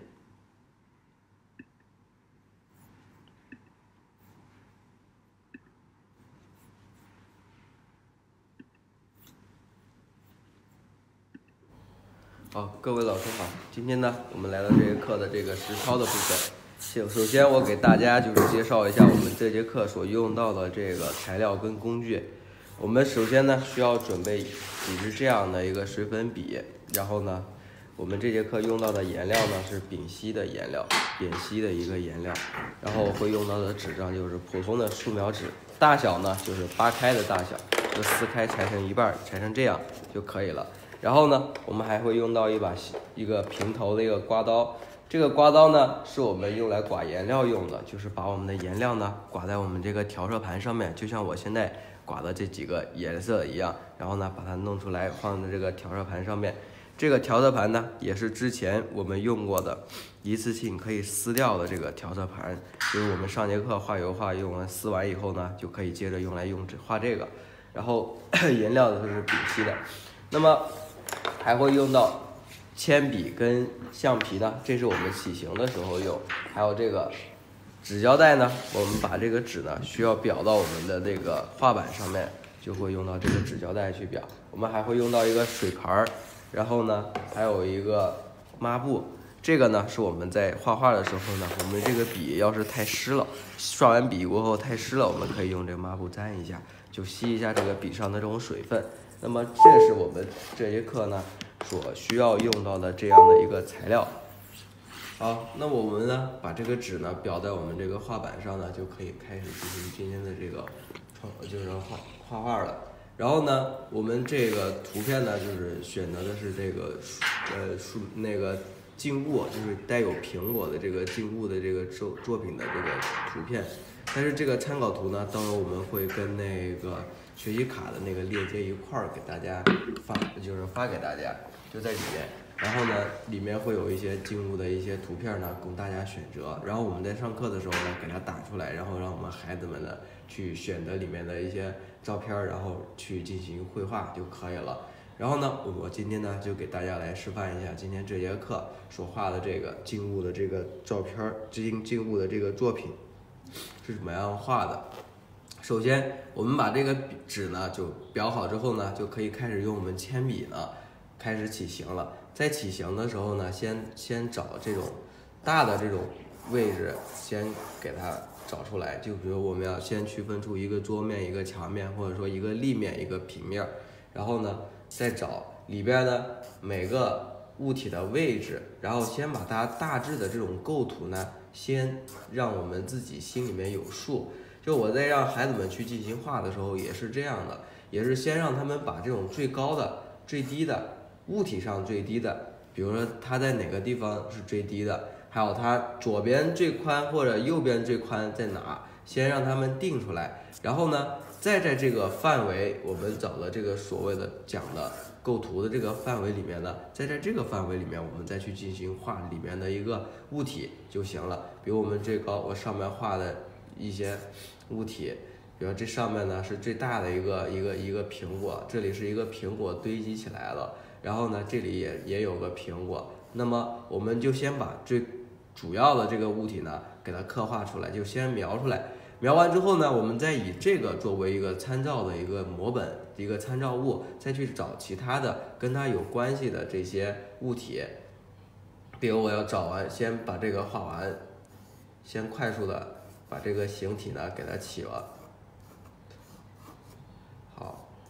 Speaker 1: 好，各位老师好，今天呢，我们来到这节课的这个实操的部分。首首先，我给大家就是介绍一下我们这节课所用到的这个材料跟工具。我们首先呢，需要准备几支这样的一个水粉笔，然后呢，我们这节课用到的颜料呢是丙烯的颜料，丙烯的一个颜料，然后会用到的纸张就是普通的素描纸，大小呢就是八开的大小，就四开裁成一半，裁成这样就可以了。然后呢，我们还会用到一把一个平头的一个刮刀，这个刮刀呢是我们用来刮颜料用的，就是把我们的颜料呢刮在我们这个调色盘上面，就像我现在刮的这几个颜色一样，然后呢把它弄出来放在这个调色盘上面。这个调色盘呢也是之前我们用过的一次性可以撕掉的这个调色盘，就是我们上节课画油画用完撕完以后呢，就可以接着用来用画这个。然后颜料都是丙烯的，那么还会用到铅笔跟橡皮呢，这是我们起形的时候用。还有这个纸胶带呢，我们把这个纸呢需要裱到我们的这个画板上面，就会用到这个纸胶带去裱。我们还会用到一个水盘，然后呢还有一个抹布。这个呢是我们在画画的时候呢，我们这个笔要是太湿了，刷完笔过后太湿了，我们可以用这个抹布沾一下，就吸一下这个笔上的这种水分。那么这是我们这节课呢所需要用到的这样的一个材料。好，那我们呢把这个纸呢裱在我们这个画板上呢，就可以开始进行今天的这个创，就是画画画了。然后呢，我们这个图片呢，就是选择的是这个呃树那个静物，就是带有苹果的这个静物的这个作作品的这个图片。但是这个参考图呢，到时候我们会跟那个学习卡的那个链接一块儿给大家发，就是发给大家，就在里面。然后呢，里面会有一些静物的一些图片呢，供大家选择。然后我们在上课的时候呢，给它打出来，然后让我们孩子们呢去选择里面的一些照片，然后去进行绘画就可以了。然后呢，我今天呢就给大家来示范一下今天这节课所画的这个静物的这个照片，静静物的这个作品是怎么样画的。首先，我们把这个纸呢就裱好之后呢，就可以开始用我们铅笔呢开始起形了。在起形的时候呢，先先找这种大的这种位置，先给它找出来。就比如我们要先区分出一个桌面、一个墙面，或者说一个立面、一个平面，然后呢再找里边的每个物体的位置，然后先把它大致的这种构图呢，先让我们自己心里面有数。就我在让孩子们去进行画的时候也是这样的，也是先让他们把这种最高的、最低的物体上最低的，比如说它在哪个地方是最低的，还有它左边最宽或者右边最宽在哪，先让他们定出来。然后呢，再在这个范围，我们找的这个所谓的讲的构图的这个范围里面呢，再在这个范围里面，我们再去进行画里面的一个物体就行了。比如我们最高，我上面画的一些物体，比如这上面呢是最大的一个一个一个苹果，这里是一个苹果堆积起来了，然后呢这里也也有个苹果。那么我们就先把最主要的这个物体呢给它刻画出来，就先描出来。描完之后呢，我们再以这个作为一个参照的一个模本，一个参照物，再去找其他的跟它有关系的这些物体。比如我要找完，先把这个画完，先快速的把这个形体呢给它起了。好，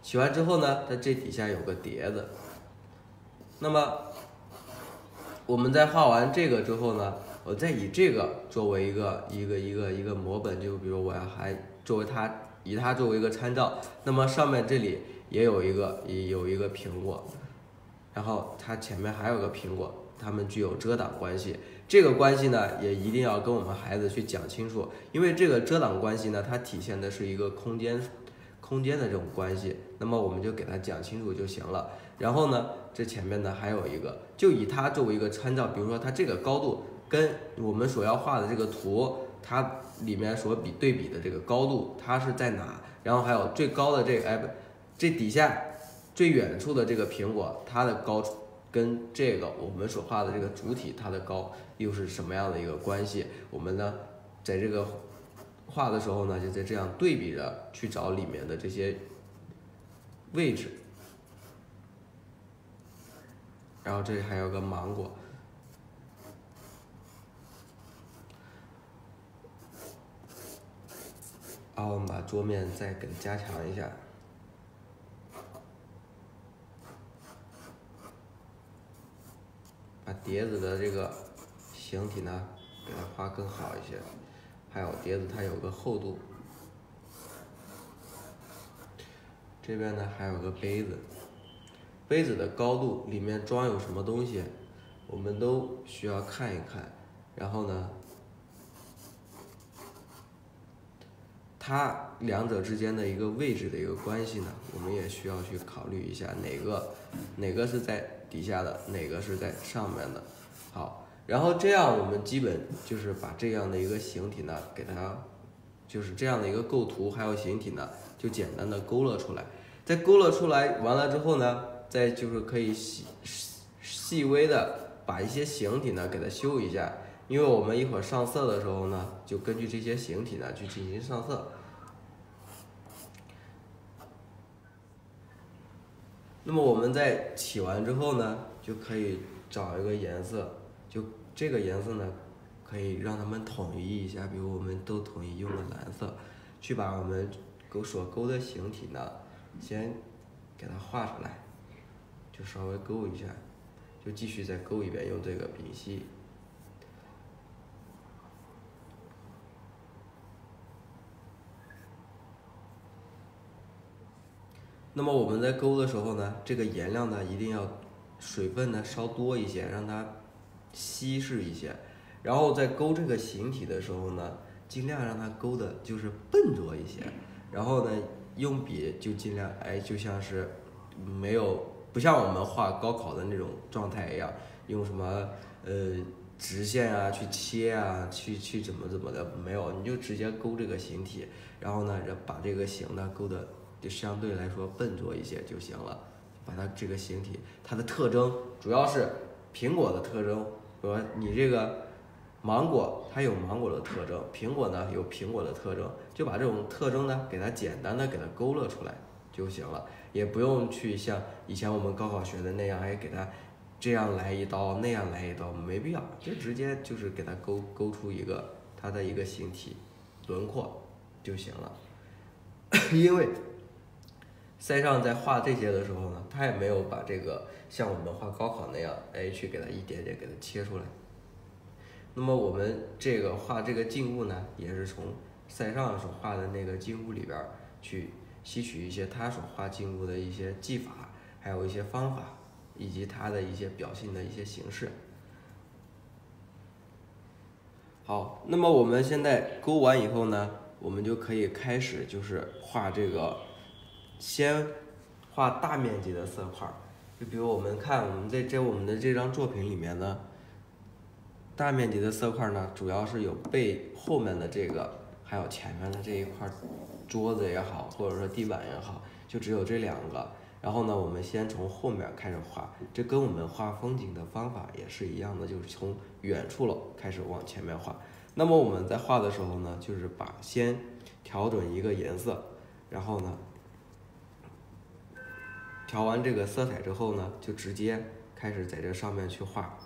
Speaker 1: 起完之后呢，它这底下有个碟子。那么我们在画完这个之后呢，我再以这个作为一个一个一个一个模本，就比如我要还作为它以它作为一个参照。那么上面这里也有一个也有一个苹果，然后它前面还有个苹果，它们具有遮挡关系。这个关系呢，也一定要跟我们孩子去讲清楚，因为这个遮挡关系呢，它体现的是一个空间空间的这种关系。那么我们就给它讲清楚就行了。然后呢，这前面呢还有一个，就以它作为一个参照，比如说它这个高度跟我们所要画的这个图，它里面所比对比的这个高度，它是在哪？然后还有最高的这个，哎不，这底下最远处的这个苹果，它的高跟这个我们所画的这个主体，它的高又是什么样的一个关系？我们呢，在这个画的时候呢，就在这样对比着去找里面的这些位置。然后这里还有个芒果，然后我们把桌面再给它加强一下，把碟子的这个形体呢给它画更好一些。还有碟子它有个厚度，这边呢还有个杯子。杯子的高度里面装有什么东西，我们都需要看一看。然后呢，它两者之间的一个位置的一个关系呢，我们也需要去考虑一下哪个哪个是在底下的，哪个是在上面的。好，然后这样我们基本就是把这样的一个形体呢，给它就是这样的一个构图还有形体呢，就简单的勾勒出来。在勾勒出来完了之后呢，再就是可以细细微的把一些形体呢给它修一下，因为我们一会儿上色的时候呢，就根据这些形体呢去进行上色。那么我们在起完之后呢，就可以找一个颜色，就这个颜色呢，可以让它们统一一下，比如我们都统一用了蓝色，去把我们勾所勾的形体呢，先给它画出来。就稍微勾一下，就继续再勾一遍，用这个丙烯。那么我们在勾的时候呢，这个颜料呢一定要水分呢稍多一些，让它稀释一些。然后在勾这个形体的时候呢，尽量让它勾的就是笨拙一些。然后呢，用笔就尽量哎，就像是没有。不像我们画高考的那种状态一样，用什么呃直线啊去切啊，去去怎么怎么的，没有，你就直接勾这个形体，然后呢，把这个形呢勾的就相对来说笨拙一些就行了。把它这个形体，它的特征主要是苹果的特征，比如你这个芒果它有芒果的特征，苹果呢有苹果的特征，就把这种特征呢给它简单的给它勾勒出来就行了。也不用去像以前我们高考学的那样，还给它这样来一刀，那样来一刀，没必要，就直接就是给它勾勾出一个它的一个形体轮廓就行了。因为塞尚在画这些的时候呢，他也没有把这个像我们画高考那样，哎，去给它一点点给它切出来。那么我们这个画这个静物呢，也是从塞尚所画的那个静物里边去吸取一些他所画静物的一些技法，还有一些方法，以及他的一些表现的一些形式。好，那么我们现在勾完以后呢，我们就可以开始就是画这个，先画大面积的色块。就比如我们看我们在这我们的这张作品里面呢，大面积的色块呢，主要是有背后面的这个，还有前面的这一块桌子也好，或者说地板也好，就只有这两个。然后呢，我们先从后面开始画，这跟我们画风景的方法也是一样的，就是从远处了开始往前面画。那么我们在画的时候呢，就是把先调整一个颜色，然后呢，调完这个色彩之后呢，就直接开始在这上面去画。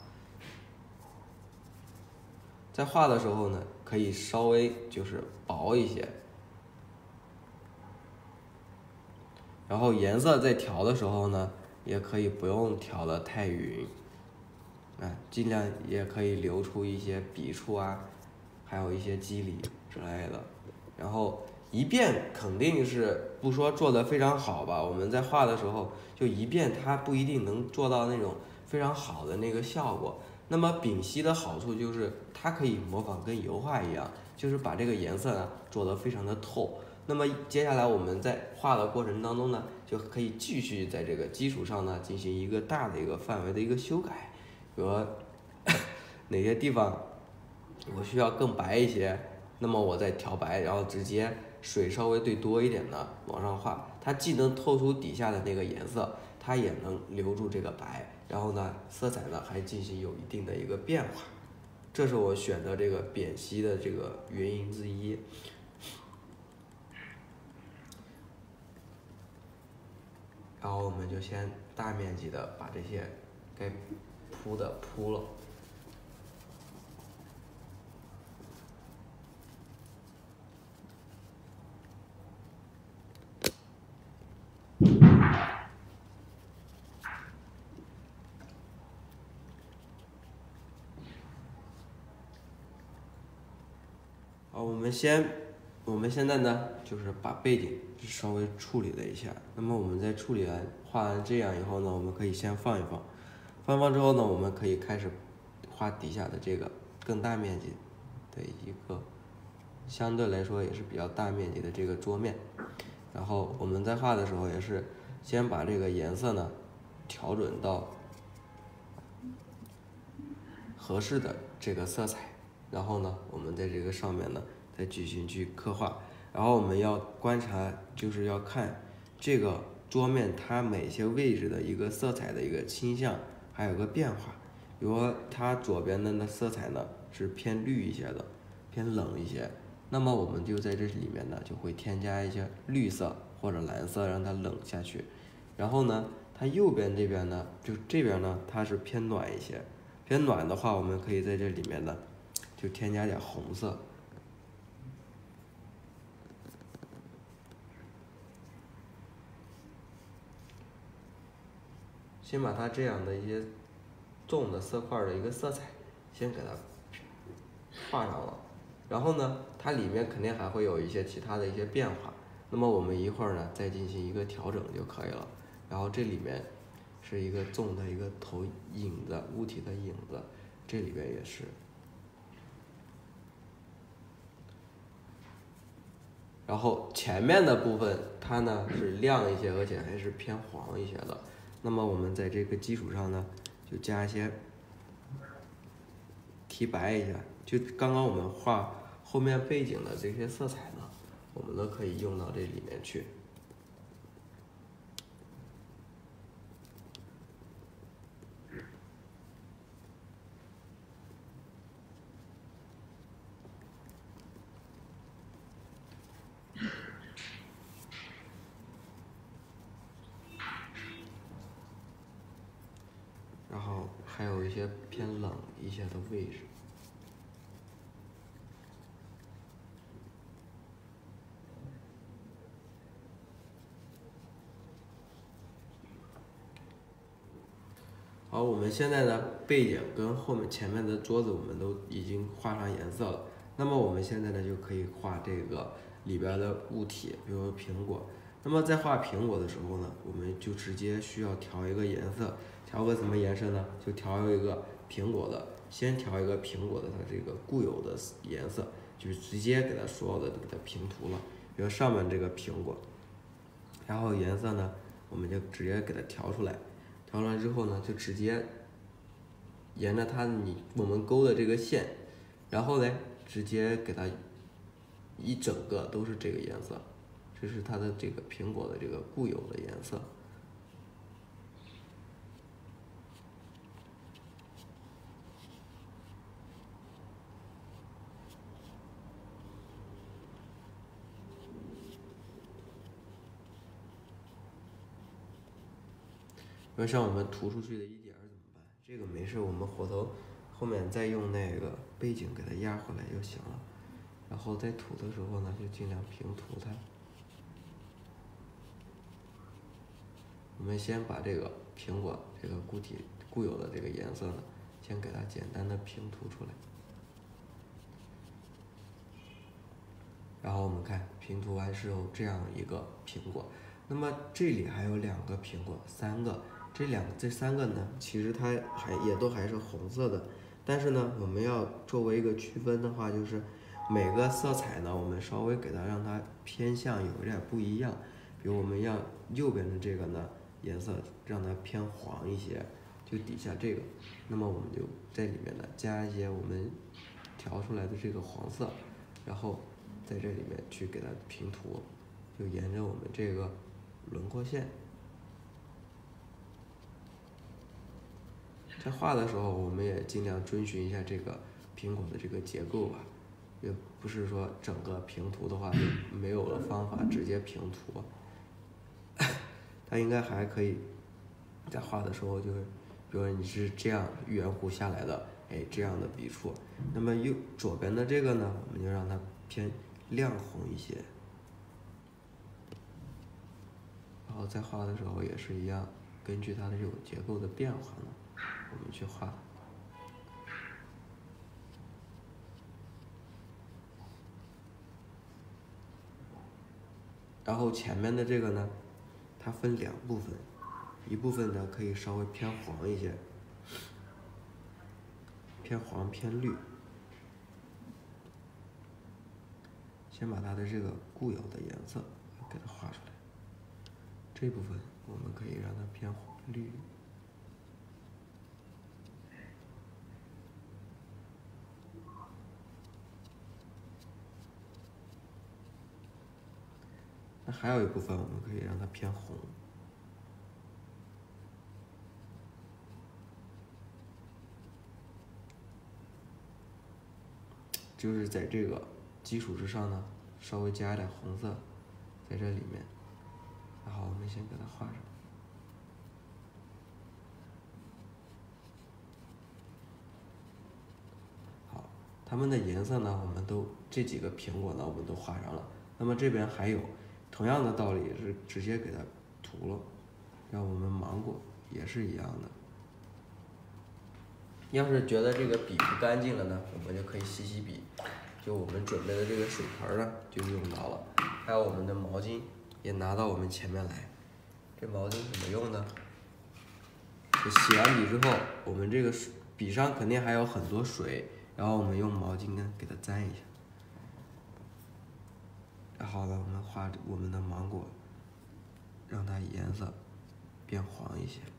Speaker 1: 在画的时候呢，可以稍微就是薄一些， 然后颜色在调的时候呢，也可以不用调的太匀，啊，尽量也可以留出一些笔触啊，还有一些肌理之类的。然后一遍肯定是不说做的非常好吧，我们在画的时候就一遍它不一定能做到那种非常好的那个效果。那么丙烯的好处就是它可以模仿跟油画一样，就是把这个颜色呢做得非常的透。那么接下来我们在画的过程当中呢，就可以继续在这个基础上呢进行一个大的一个范围的一个修改，比如说哪些地方我需要更白一些，那么我再调白，然后直接水稍微兑多一点的往上画，它既能透出底下的那个颜色，它也能留住这个白，然后呢色彩呢还进行有一定的一个变化，这是我选择这个扁烯的这个原因之一。然后我们就先大面积的把这些该铺的铺了。好，我们先，我们现在呢，就是把背景稍微处理了一下。那么我们在处理完画完这样以后呢，我们可以先放一放，放放之后呢，我们可以开始画底下的这个更大面积的一个，相对来说也是比较大面积的这个桌面。然后我们在画的时候也是先把这个颜色呢调准到合适的这个色彩。然后呢，我们在这个上面呢，再进行去刻画。然后我们要观察，就是要看这个桌面它每些位置的一个色彩的一个倾向，还有个变化。比如说它左边的那色彩呢是偏绿一些的，偏冷一些，那么我们就在这里面呢就会添加一些绿色或者蓝色，让它冷下去。然后呢，它右边这边呢，就这边呢它是偏暖一些，偏暖的话，我们可以在这里面呢。就添加点红色，先把它这样的一些重的色块的一个色彩先给它画上了，然后呢，它里面肯定还会有一些其他的一些变化，那么我们一会儿呢再进行一个调整就可以了。然后这里面是一个重的一个投影的物体的影子，这里边也是。然后前面的部分它呢是亮一些，而且还是偏黄一些的。那么我们在这个基础上呢，就加一些提白一下，就刚刚我们画后面背景的这些色彩呢，我们都可以用到这里面去。然后还有一些偏冷一些的位置。好，我们现在呢，背景跟后面前面的桌子我们都已经画上颜色了。那么我们现在呢，就可以画这个里边的物体，比如说苹果。那么在画苹果的时候呢，我们就直接需要调一个颜色，调个什么颜色呢？就调一个苹果的，先调一个苹果的它这个固有的颜色，就是直接给它所有的给它平涂了。比如上面这个苹果，然后颜色呢，我们就直接给它调出来。调出来之后呢，就直接沿着它你我们勾的这个线，然后呢，直接给它一整个都是这个颜色，这是它的这个苹果的这个固有的颜色。那像我们涂出去的一点怎么办？这个没事，我们回头后面再用那个背景给它压回来就行了。然后在涂的时候呢，就尽量平涂它。 我们先把这个苹果这个固体固有的这个颜色呢，先给它简单的平涂出来。然后我们看平涂完是有这样一个苹果，那么这里还有两个苹果，三个，这两这三个呢，其实它还也都还是红色的，但是呢，我们要作为一个区分的话，就是每个色彩呢，我们稍微给它让它偏向有一点不一样，比如我们让右边的这个呢颜色让它偏黄一些，就底下这个，那么我们就在里面呢加一些我们调出来的这个黄色，然后在这里面去给它平涂，就沿着我们这个轮廓线。在画的时候，我们也尽量遵循一下这个苹果的这个结构吧，也不是说整个平涂的话就没有了方法直接平涂，它应该还可以在画的时候就是，比如你是这样圆弧下来的，哎，这样的笔触，那么右左边的这个呢，我们就让它偏亮红一些，然后在画的时候也是一样，根据它的这种结构的变化呢，我们去画。然后前面的这个呢，它分两部分，一部分呢可以稍微偏黄一些，偏黄偏绿。先把它的这个固有的颜色给它画出来，这部分我们可以让它偏黄绿。那还有一部分我们可以让它偏红，就是在这个基础之上呢，稍微加一点红色在这里面，然后我们先给它画上。好，它们的颜色呢，我们都这几个苹果呢，我们都画上了。那么这边还有同样的道理，是直接给它涂了。让我们芒果也是一样的。要是觉得这个笔不干净了呢，我们就可以洗洗笔。就我们准备的这个水盆呢，就用到了，还有我们的毛巾也拿到我们前面来。这毛巾怎么用呢？就洗完笔之后，我们这个笔上肯定还有很多水，然后我们用毛巾呢给它沾一下。然后呢，我们画我们的芒果，让它颜色变黄一些。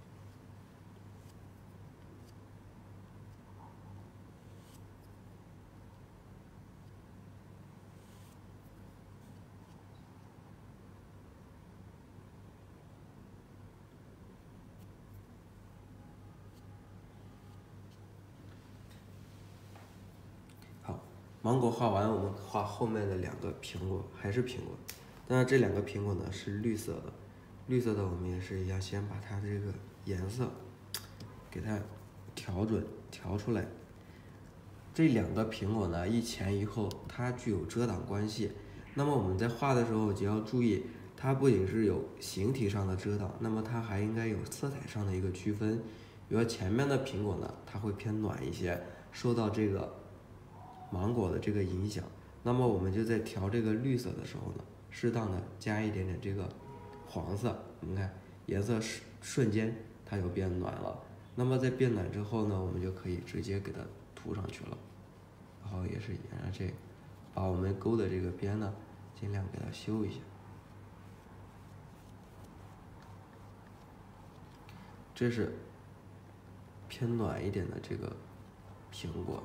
Speaker 1: 芒果画完，我们画后面的两个苹果，还是苹果，但是这两个苹果呢是绿色的，绿色的我们也是一样，先把它这个颜色给它调准调出来。这两个苹果呢一前一后，它具有遮挡关系。那么我们在画的时候就要注意，它不仅是有形体上的遮挡，那么它还应该有色彩上的一个区分。比如说前面的苹果呢，它会偏暖一些，受到这个芒果的这个影响，那么我们就在调这个绿色的时候呢，适当的加一点点这个黄色，你看颜色瞬瞬间它就变暖了。那么在变暖之后呢，我们就可以直接给它涂上去了。然后也是沿着这个，把我们勾的这个边呢，尽量给它修一下。这是偏暖一点的这个苹果。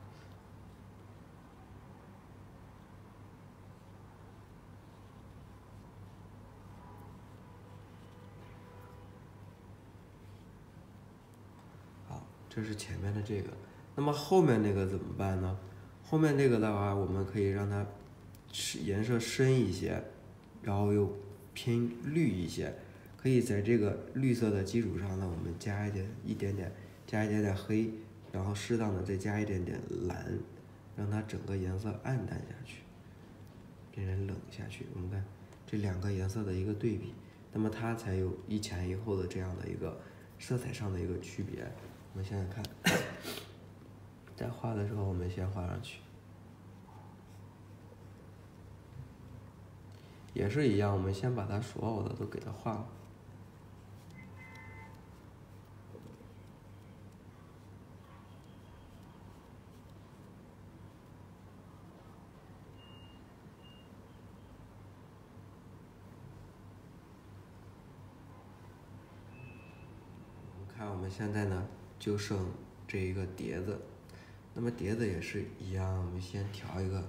Speaker 1: 这是前面的这个，那么后面那个怎么办呢？后面这个的话，我们可以让它颜色深一些，然后又偏绿一些。可以在这个绿色的基础上呢，我们加一点一点点，加一点点黑，然后适当的再加一点点蓝，让它整个颜色暗淡下去，变成冷下去。我们看这两个颜色的一个对比， 那么它才有一前一后的这样的一个色彩上的一个区别。我们现在看，在画的时候，我们先画上去，也是一样，我们先把它所有的都给它画了。看我们现在呢，就剩这一个碟子，那么碟子也是一样，我们先调一个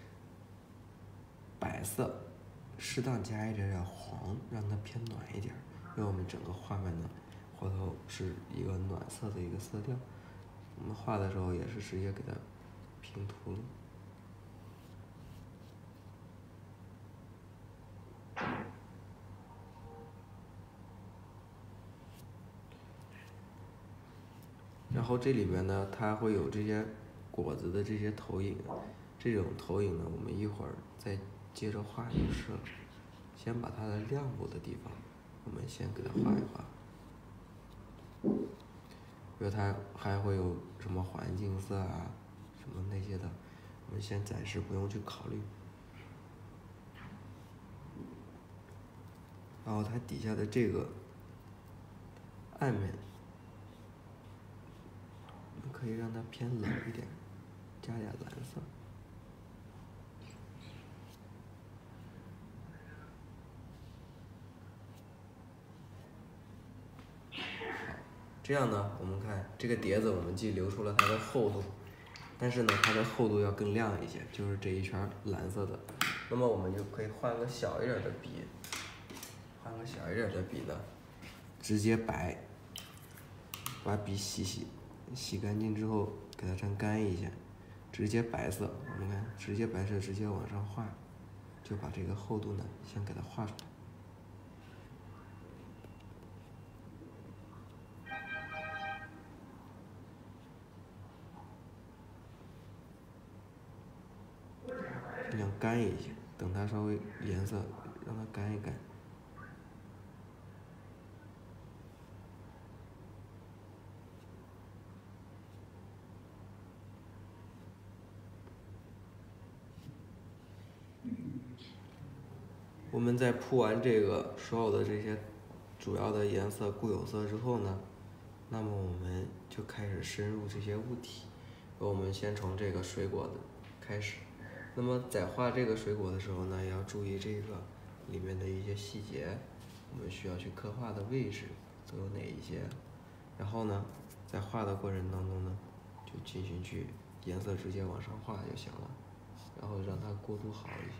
Speaker 1: 白色，适当加一点点黄，让它偏暖一点，因为我们整个画面呢，画头是一个暖色的一个色调，我们画的时候也是直接给它平涂了。然后这里面呢，它会有这些果子的这些投影，这种投影呢，我们一会儿再接着画就是了。先把它的亮部的地方，我们先给它画一画。比如它还会有什么环境色啊，什么那些的，我们先暂时不用去考虑。然后它底下的这个暗面，可以让它偏冷一点，加点蓝色。这样呢，我们看这个碟子，我们既留出了它的厚度，但是呢，它的厚度要更亮一些，就是这一圈蓝色的。那么我们就可以换个小一点的笔，换个小一点的笔呢，直接白，把笔洗洗，洗干净之后给它蘸干一下，直接白色。我们看，直接白色直接往上画，就把这个厚度呢先给它画出来。这样干一些，等它稍微颜色让它干一干。我们在铺完这个所有的这些主要的颜色固有色之后呢，那么我们就开始深入这些物体。我们先从这个水果的开始。那么在画这个水果的时候呢，也要注意这个里面的一些细节，我们需要去刻画的位置都有哪一些。然后呢，在画的过程当中呢，就进行去颜色直接往上画就行了，然后让它过渡好一些。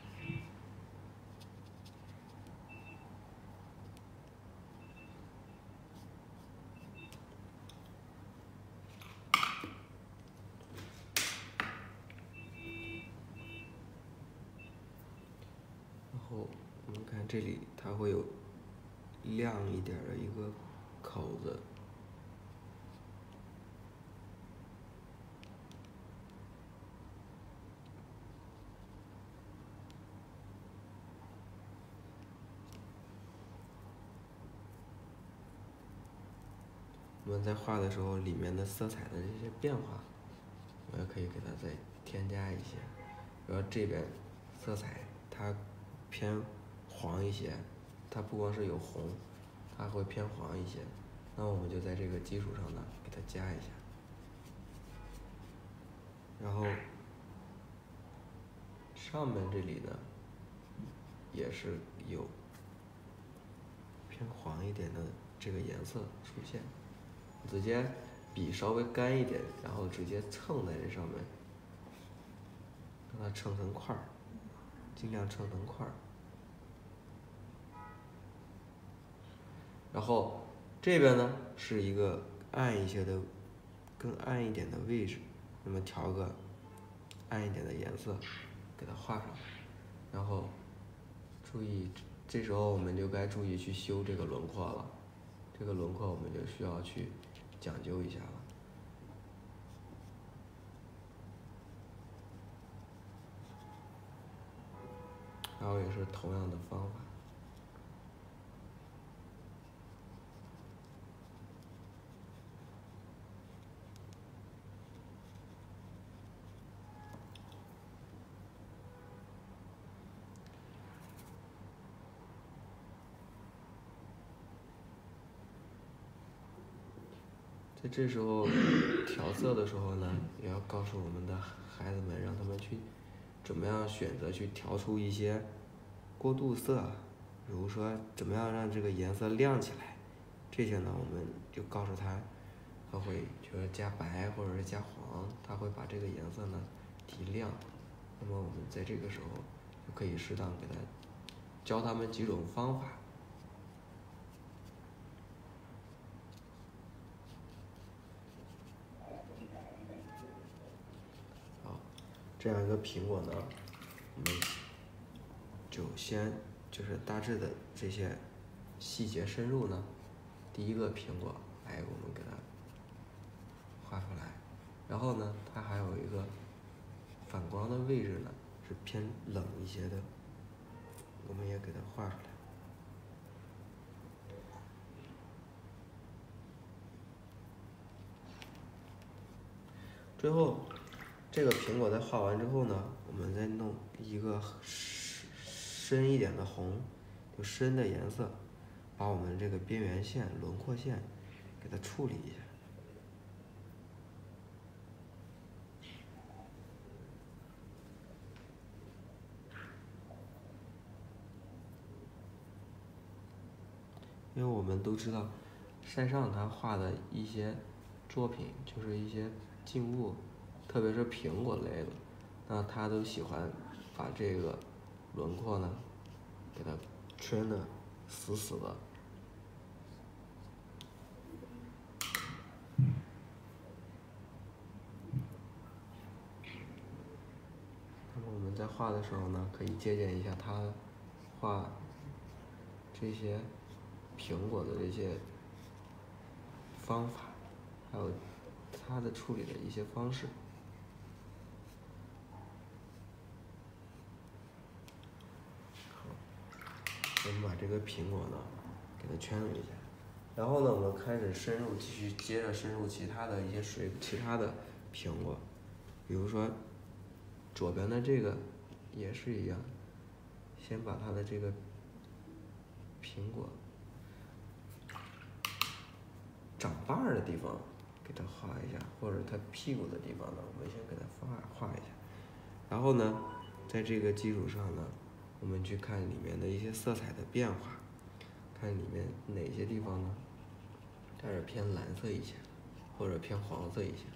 Speaker 1: 然后我们看这里，它会有亮一点的一个口子。我们在画的时候，里面的色彩的这些变化，我也可以给它再添加一些。然后这边色彩它偏黄一些，它不光是有红，它会偏黄一些。那我们就在这个基础上呢，给它加一下。然后上面这里呢，也是有偏黄一点的这个颜色出现。直接笔稍微干一点，然后直接蹭在这上面，让它蹭成块儿，尽量蹭成块儿。然后这边呢是一个暗一些的，更暗一点的位置，那么调个暗一点的颜色，给它画上。然后注意，这时候我们就该注意去修这个轮廓了。这个轮廓我们就需要去讲究一下了。然后也是同样的方法。 在这时候调色的时候呢，也要告诉我们的孩子们，让他们去怎么样选择去调出一些过渡色，比如说怎么样让这个颜色亮起来，这些呢我们就告诉他，他会就是加白或者是加黄，他会把这个颜色呢提亮。那么我们在这个时候就可以适当给他教他们几种方法。好，这样一个苹果呢，我们就先就是大致的这些细节深入呢，第一个苹果，哎，我们给它画出来，然后呢，它还有一个反光的位置呢是偏冷一些的，我们也给它画出来。最后，这个苹果在画完之后呢，我们再弄一个深一点的红，就深的颜色，把我们这个边缘线、轮廓线给它处理一下。因为我们都知道，塞尚他画的一些作品就是一些静物，特别是苹果类的，那他都喜欢把这个轮廓呢，给它圈的死死的。那么我们在画的时候呢，可以借鉴一下他画这些苹果的这些方法，还有它的处理的一些方式。好，我们把这个苹果呢给它圈了一下，然后呢，我们开始深入，继续接着深入其他的一些水，其他的苹果，比如说左边的这个也是一样，先把它的这个苹果长把儿的地方给它画一下，或者它屁股的地方呢，我们先给它画画一下。然后呢，在这个基础上呢，我们去看里面的一些色彩的变化，看里面哪些地方呢，它是偏蓝色一些，或者偏黄色一些。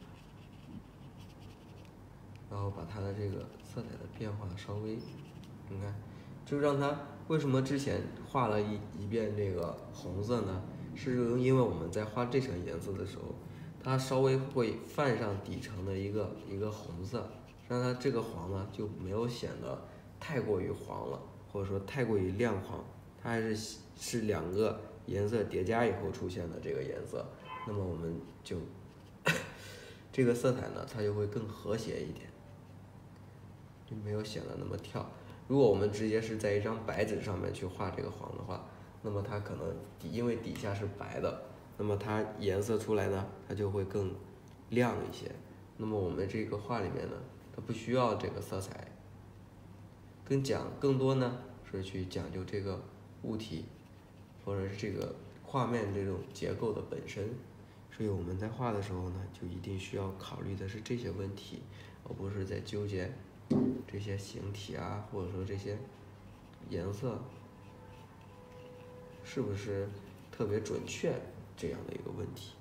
Speaker 1: 然后把它的这个色彩的变化稍微，你看，就让它为什么之前画了一一遍这个红色呢？是因为我们在画这层颜色的时候，它稍微会泛上底层的一个一个红色，让它这个黄呢就没有显得太过于黄了，或者说太过于亮黄，它还是是两个颜色叠加以后出现的这个颜色。那么我们就这个色彩呢，它就会更和谐一点，就没有显得那么跳。如果我们直接是在一张白纸上面去画这个黄的话，那么它可能底因为底下是白的，那么它颜色出来呢，它就会更亮一些。那么我们这个画里面呢，它不需要这个色彩，更讲更多呢是去讲究这个物体或者是这个画面这种结构的本身。所以我们在画的时候呢，就一定需要考虑的是这些问题，而不是在纠结这些形体啊，或者说这些颜色是不是特别准确这样的一个问题。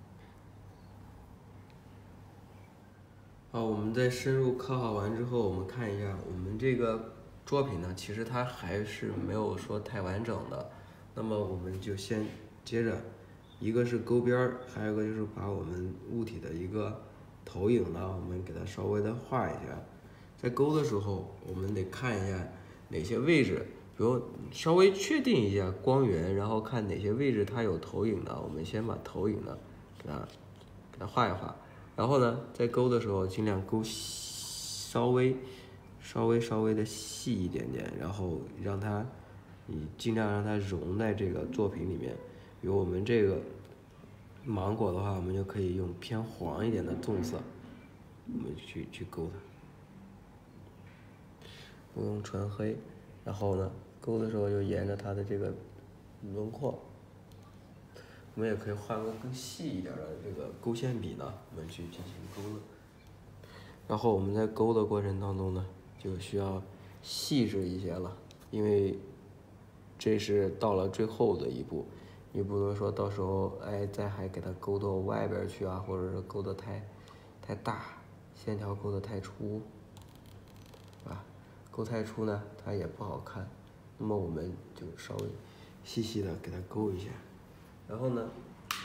Speaker 1: 好，我们在深入刻画完之后，我们看一下我们这个作品呢，其实它还是没有说太完整的。那么我们就先接着，一个是勾边儿，还有一个就是把我们物体的一个投影呢，我们给它稍微的画一下。在勾的时候，我们得看一下哪些位置，比如稍微确定一下光源，然后看哪些位置它有投影的，我们先把投影呢给它给它画一画。然后呢，在勾的时候尽量勾稍微稍微稍微的细一点点，然后让它你尽量让它融在这个作品里面。比如我们这个芒果的话，我们就可以用偏黄一点的棕色，我们去去勾它，不用纯黑。然后呢，勾的时候就沿着它的这个轮廓我们也可以换个更细一点的这个勾线笔呢，我们去进行勾勒。然后我们在勾的过程当中呢，就需要细致一些了，因为这是到了最后的一步，你不能说到时候哎再还给它勾到外边去啊，或者是勾得太太大，线条勾得太粗，是吧？勾太粗呢，它也不好看。那么我们就稍微细细的给它勾一下，然后呢，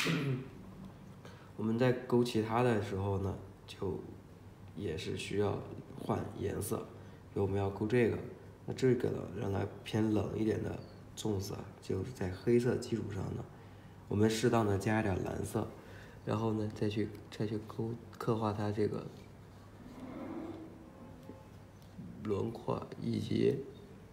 Speaker 1: 我们在勾其他的时候呢，就也是需要换颜色。比如我们要勾这个，那这个呢，让它偏冷一点的重色，就是在黑色基础上呢，我们适当的加一点蓝色，然后呢，再去再去勾刻画它这个轮廓以及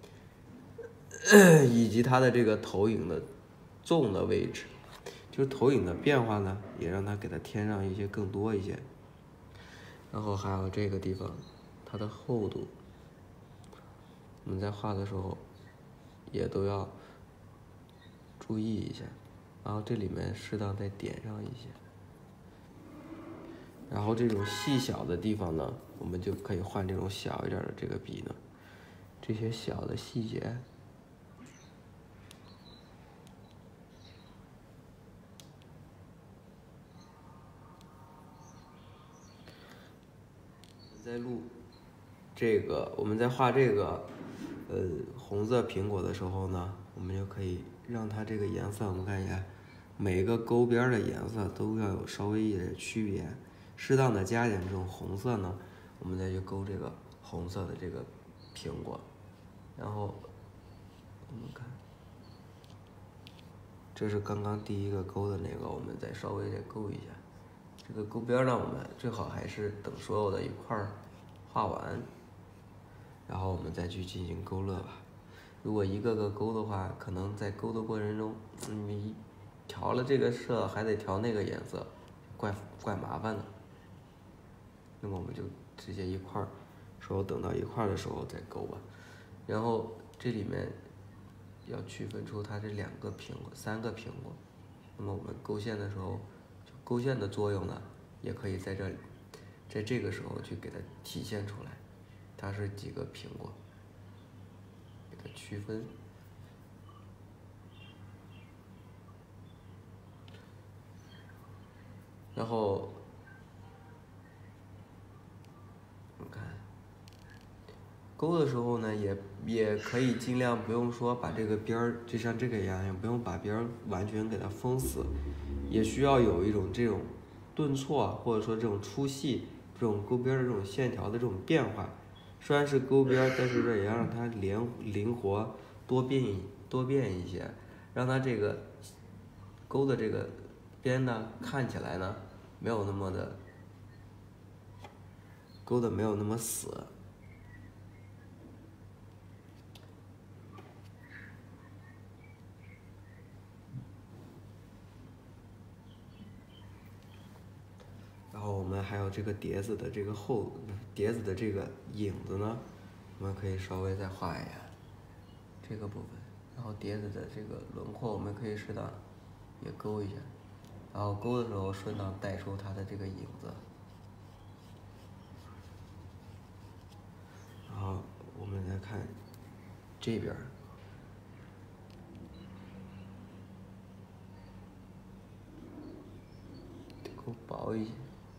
Speaker 1: 以及它的这个投影的重的位置，就是投影的变化呢，也让它给它添上一些更多一些。然后还有这个地方，它的厚度，我们在画的时候也都要注意一下。然后这里面适当再点上一些。然后这种细小的地方呢，我们就可以换这种小一点的这个笔呢，这些小的细节。在录这个，我们在画这个，呃，红色苹果的时候呢，我们就可以让它这个颜色，我们看一下，每个勾边的颜色都要有稍微一点区别，适当的加点这种红色呢，我们再去勾这个红色的这个苹果，然后我们看，这是刚刚第一个勾的那个，我们再稍微再勾一下。这个勾边呢，我们最好还是等所有的一块儿画完，然后我们再去进行勾勒吧。如果一个个勾的话，可能在勾的过程中，你调了这个色还得调那个颜色，怪怪麻烦的。那么我们就直接一块儿，所有等到一块儿的时候再勾吧。然后这里面要区分出它这两个苹果、三个苹果。那么我们勾线的时候，勾线的作用呢，也可以在这里，在这个时候去给它体现出来，它是几个苹果，给它区分。然后，你看，勾的时候呢，也也可以尽量不用说把这个边儿，就像这个一样，也不用把边儿完全给它封死，也需要有一种这种顿挫或者说这种粗细，这种勾边的这种线条的这种变化。虽然是勾边，但是这也要让它灵灵活多变多变一些，让它这个勾的这个边呢看起来呢没有那么的勾的没有那么死。然后我们还有这个碟子的这个后碟子的这个影子呢，我们可以稍微再画一下这个部分。然后碟子的这个轮廓我们可以适当也勾一下，然后勾的时候顺当带出它的这个影子。然后我们来看这边，勾薄一些。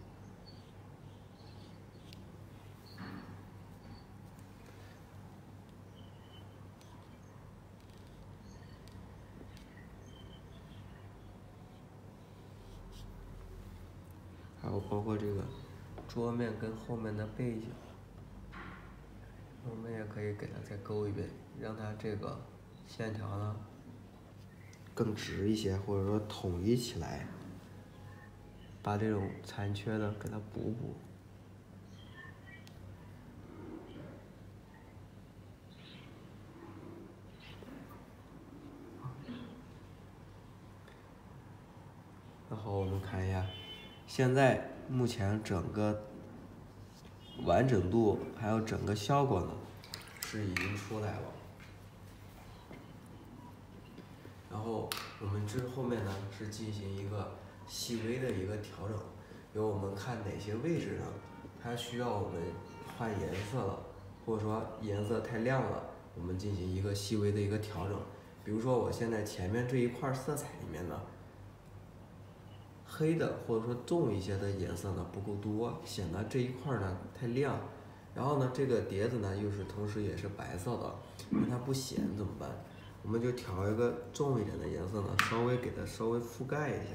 Speaker 1: 还有包括这个桌面跟后面的背景，我们也可以给它再勾一遍，让它这个线条呢更直一些，或者说统一起来，把这种残缺的给它补补。然后我们看一下，现在目前整个完整度还有整个效果呢是已经出来了。然后后我们之后面呢是进行一个细微的一个调整，比如我们看哪些位置上它需要我们换颜色了，或者说颜色太亮了，我们进行一个细微的一个调整。比如说我现在前面这一块色彩里面呢，黑的或者说重一些的颜色呢不够多，显得这一块呢太亮。然后呢，这个碟子呢又是同时也是白色的，让它不显怎么办？我们就调一个重一点的颜色呢，稍微给它稍微覆盖一下，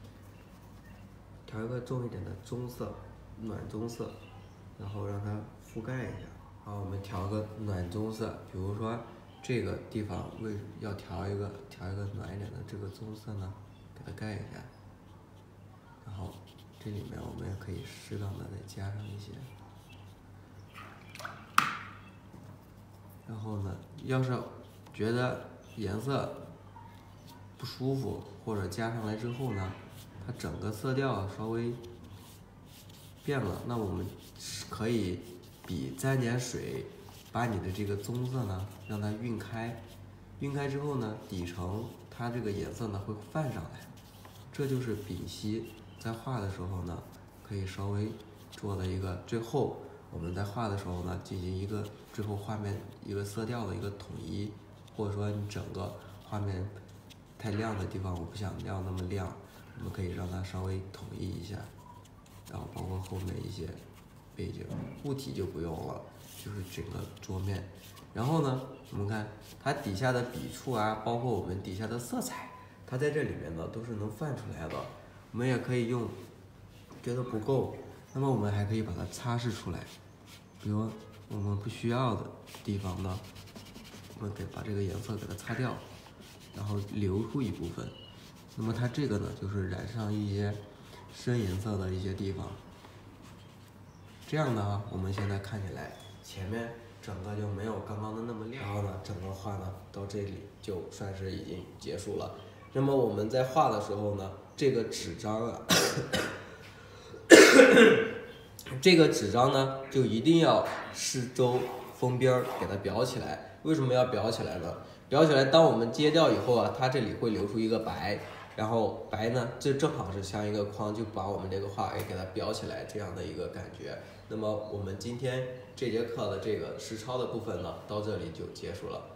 Speaker 1: 调一个重一点的棕色，暖棕色，然后让它覆盖一下。好，我们调个暖棕色，比如说这个地方为要调一个调一个暖一点的这个棕色呢，给它盖一下。然后这里面我们也可以适当的再加上一些。然后呢，要是觉得颜色不舒服，或者加上来之后呢，它整个色调稍微变了，那我们可以笔沾点水，把你的这个棕色呢让它晕开，晕开之后呢，底层它这个颜色呢会泛上来，这就是丙烯在画的时候呢，可以稍微做的一个最后。我们在画的时候呢，进行一个最后画面一个色调的一个统一，或者说你整个画面太亮的地方，我不想亮那么亮，我们可以让它稍微统一一下，然后包括后面一些背景物体就不用了，就是整个桌面。然后呢，我们看它底下的笔触啊，包括我们底下的色彩，它在这里面呢都是能泛出来的。我们也可以用，觉得不够，那么我们还可以把它擦拭出来，比如我们不需要的地方呢，我们给把这个颜色给它擦掉，然后留出一部分。那么它这个呢，就是染上一些深颜色的一些地方。这样呢，我们现在看起来前面整个就没有刚刚的那么亮。然后呢，整个画呢到这里就算是已经结束了。那么我们在画的时候呢，这个纸张啊。这个纸张呢，就一定要四周封边给它裱起来。为什么要裱起来呢？裱起来，当我们揭掉以后啊，它这里会留出一个白，然后白呢，这正好是像一个框，就把我们这个画给给它裱起来，这样的一个感觉。那么我们今天这节课的这个实操的部分呢，到这里就结束了。